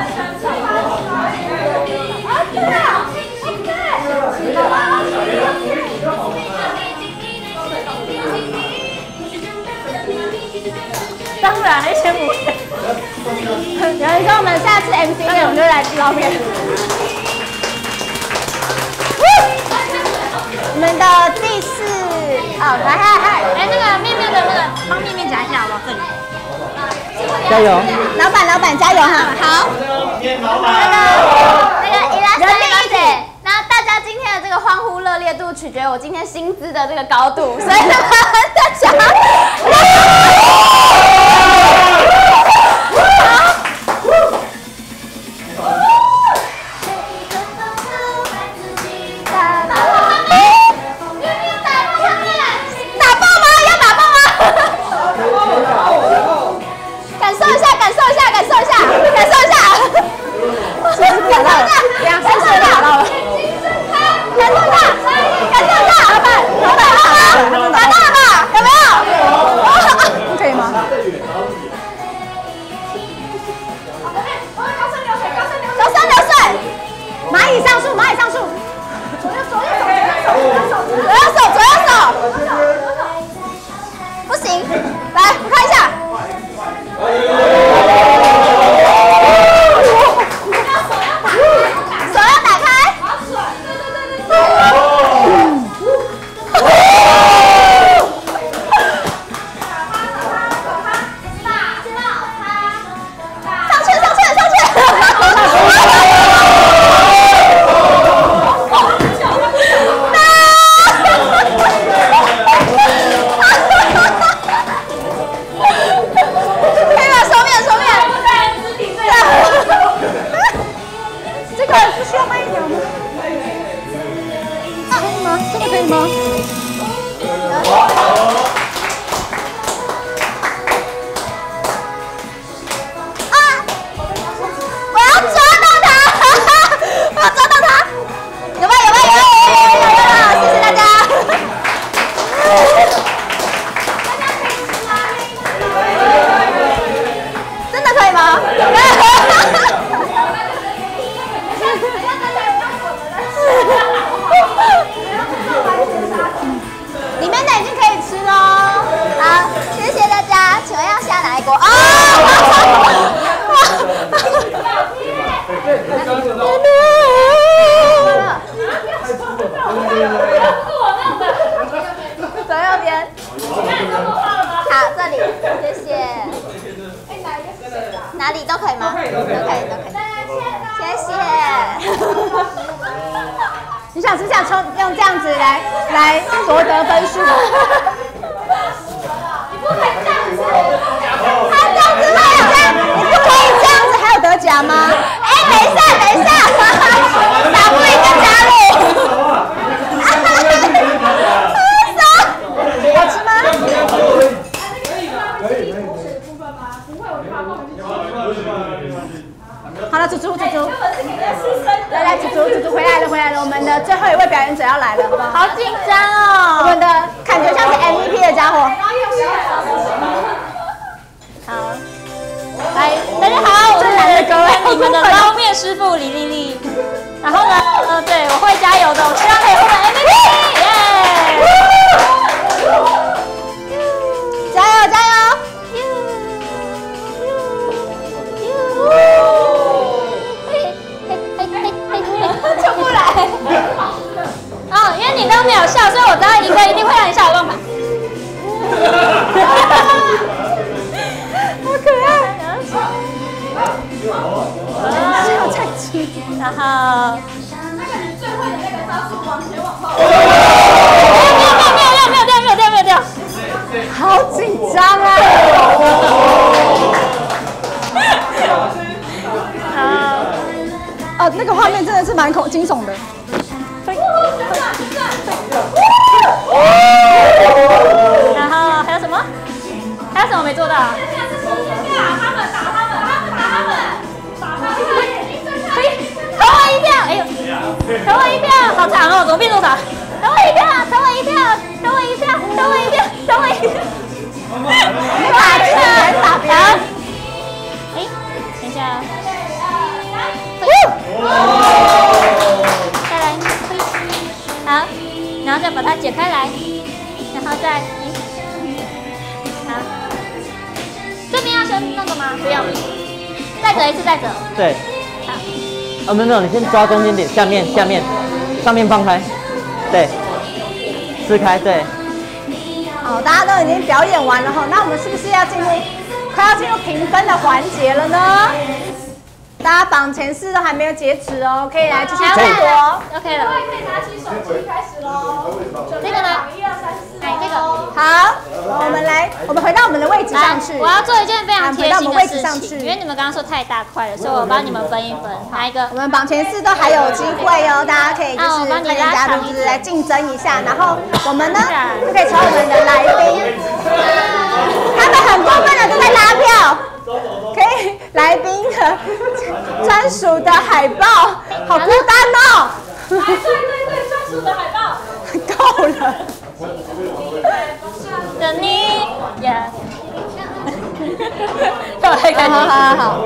当然，而且不。 有人说我们下次 M C 我们就来捞面。我们的第四，哦，来，嗨嗨， 哎，那个面面的那个，帮面面夹一下好不好？这里。 对， 加油！ 老板，老板加油哈！好，那个那个伊拉斯小姐，那大家今天的这个欢呼热烈度取决于我今天薪资的这个高度，所以呢，大家。哪里都可以吗？都可以，都可以，谢谢。 你想只想抽用这样子来来夺得分数？ 你不可以这样子， 他这样子会有这样，你不可以这样子还有得奖吗？哎，等一下，等一下，打不赢就加入。好吃吗？好了，猪猪猪猪，来来，猪猪猪猪回来了回来了，我们的最后一位表演者要来了，好不好？ 好紧张哦！ 我们的感觉像是 M V P 的家伙。 好，来，大家好，我是来的各位， 你们的捞面师傅李丽丽。然后呢，呃，对我会加油的，我希望可以获得 M V P， 耶！ 加油加油！ 出不来。 哦，因为你刚刚没有笑，所以我知道赢哥一定会让你笑的办法。 好可爱！笑太粗。 然后， 那个你最会的那个招数，往前往后。 没有没有没有没有掉没有掉没有掉。 好紧张啊！哦，那个画面真的是蛮恐惊悚的。 然后还有什么？还有什么没做到？ 打他们，打他们，打他们，打他们！ 可以，投我一票！哎呦，投我一票，好长哦，怎么变多少？投我一票，投我一票，投我一票，投我一票，投我一票。打去了，打票。哎，等一下。再来，好，然后再把它解开来，然后再，好，这边要先那个吗？不要，再折一次，再折。 对。 好。 啊，没有没有，你先抓中间点，下面下面，上面放开，对，撕开，对。 好，大家都已经表演完了哈，那我们是不是要进入快要进入评分的环节了呢。大家榜前四都还没有截止哦，可以来继续争夺。 OK 了。 可以拿起手机开始喽。 这个呢？ 一二三四。 哎，这个。 好，我们来，我们回到我们的位置上去。 我要做一件非常贴心的事情，因为你们刚刚说太大块了，所以我帮你们分一分。哪一个？ 我们榜前四都还有机会哦，大家可以就是快点加入，就是来竞争一下。然后我们呢就可以从我们的来宾，他们很过分的都在拉票。可以来宾的专属的海报，好孤单哦。 对对对，专属的海报。 够了。 的你呀。 好好好好。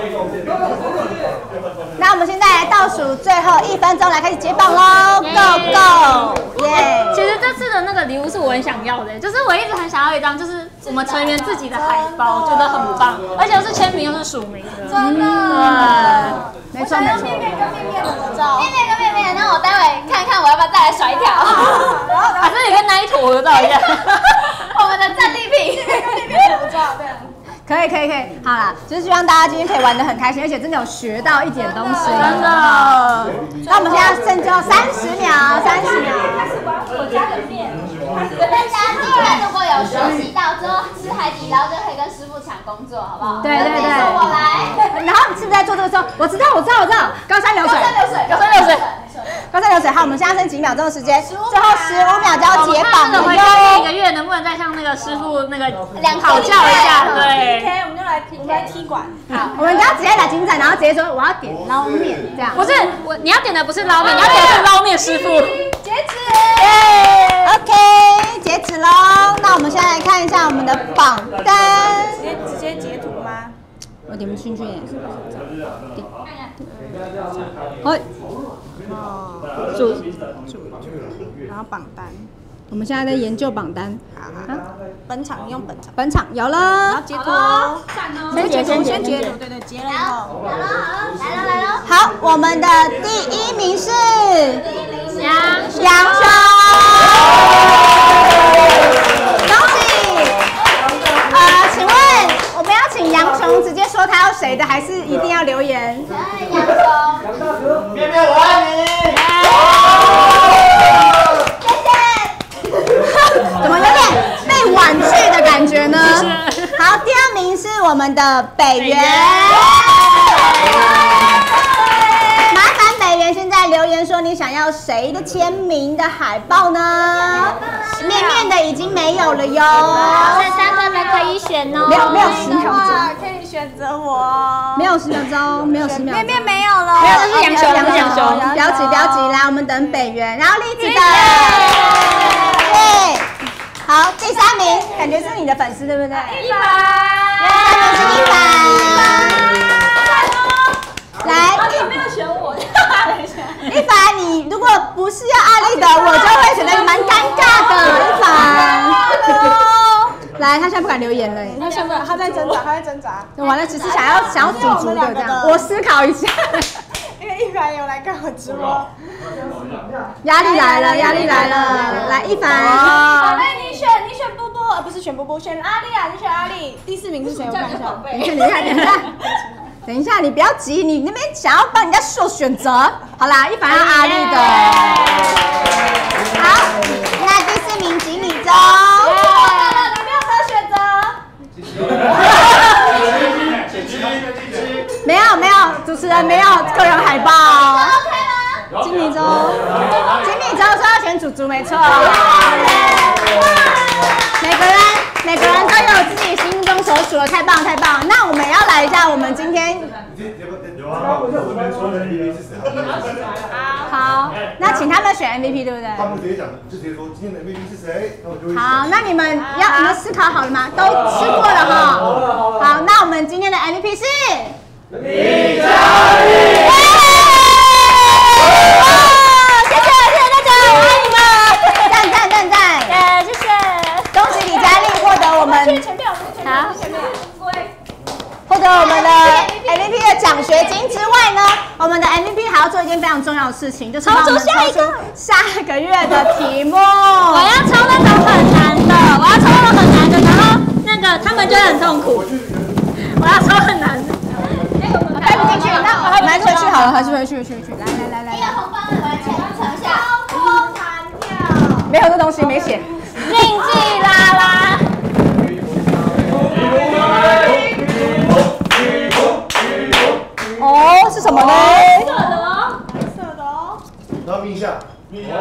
那我们现在来倒数最后一分钟，来开始解榜喽 ！Go go！ 耶！ 其实这次的那个礼物是我很想要的，就是我一直很想要一张，就是我们成员自己的海报，我觉得很棒，而且又是签名又是署名的， 真的。 对，没错没错。 面面跟面面合照。 面面跟面面，那我待会看看我要不要再来甩一条。 还是你跟那一坨合照一样。 我们的战利品。 面面合照，对。 可以可以可以，好啦，就是希望大家今天可以玩得很开心，而且真的有学到一点东西。 真的。 那我们现在剩最后三十秒，三十秒。 开始玩我家的面。 大家今天如果有学习到之后吃海底捞，就可以跟师傅抢工作，好不好？ 对对对。 我来。 然后你是不是在做这个时候？我知道我知道我知道，高山流水。 高山流水， 高山流水。 高山流水，好，我们现在剩几秒钟的时间，最后十五秒就要解榜了哟。一个月能不能再向那个师傅那个讨教一下？对。 P K， 我们就来 P K， 我们来踢馆。 好，我们就要直接来精彩，然后直接说我要点捞面，这样。 不是我，你要点的不是捞面，你要点的是捞面师傅。 截止。 耶 ，OK， 截止喽。那我们现在来看一下我们的榜单。 直接直接截图吗？ 我点不进去耶。好。 哦。主主，然后榜单。 我们现在在研究榜单。 好好。本场用本场。 本场有了。 然后截图哦。 先截先先截图，对对，截了以后。 好了好了，来了来了。 好，我们的第一名是杨杨雄，恭喜！呃，请问我们要请杨雄直接说他要谁的，还是一定要留言？ 杨雄， 面面我爱你。 谢谢。 怎么有点被婉拒的感觉呢？好，第二名是我们的北元。麻烦北元现在留言说你想要谁的签名的海报呢？面面的已经没有了哟， 剩三个人可以选哦。 没有没有十秒钟， 可以选择我。 没有十秒钟，没有十秒钟。 面面没有了。 没有，这是杨雄，这是杨雄。 不要急不要急，来我们等北元，然后栗子的，对，好，第三名感觉是你的粉丝对不对？ 一凡， 第三名是一凡。来， 你没有选我， 一凡，你如果不是要阿丽的，我就会觉得蛮尴尬的。一凡，来，他现在不敢留言了。 他现在他在挣扎，他在挣扎。 完了，只是想要想要煮煮的这样。我思考一下。 因为一凡有来看我直播， 压力来了，压力来了。来，一凡。 宝贝，你选你选波波，呃，不是选波波，选阿丽啊，你选阿丽。第四名是谁？我看一下。 等一下，等一下，等一下。等一下，你不要急，你那边想要帮人家做选择。好啦，一凡要阿丽的。好，那第四名吉米周。 你没有得选择。 没有没有，主持人没有个人海报。 OK 吗？ 吉米周，吉米周说要选主厨，没错。每个人每个人都有自己心中所属的，太棒太棒！那我们要来一下，我们今天有啊，我这边说的 M V P 是谁？ 好，那请他们选 M V P 对不对？ 他们直接讲，就直接说今天的 M V P 是谁，那我就会。 好，那你们要你们思考好了吗？都吃过了哈。好，那我们今天的 M V P 是李佳丽。谢谢谢谢大家，我爱你们！赞赞赞赞！ 耶，谢谢。 恭喜李佳丽获得我们前面我们前面前面龟。 获得我们的 M V P 的奖学金之外呢，我们的 M V P 还要做一件非常重要的事情，就是帮我们抽出下个月的题目。 我要抽那种很难的，我要抽那种很难的，然后那个他们就会很痛苦。 回去回去回去回去，来来来来， 一个红包我来抢抢一下。 波弹跳， 没有这东西没写。 竞技啦啦。 哦，是什么呢？ 白色的哦，白色的哦。 然后眯一下，眯一下。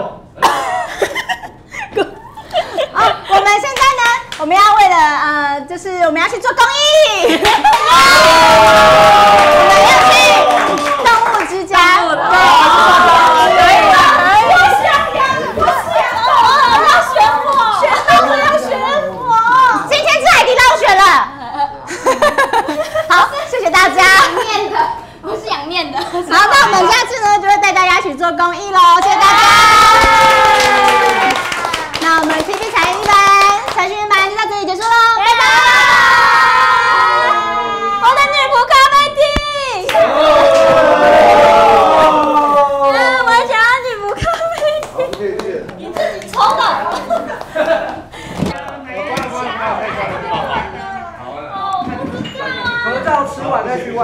好，我们现在呢，我们要为了呃，就是我们要去做公益，我们要去动物之家，对，可以了，可以。 我想要，我想要，要选我，选动物要选我。 今天是海底捞选了。好，谢谢大家。 面的，我是养面的。 好，那我们下次呢就会带大家一起做公益喽，谢谢。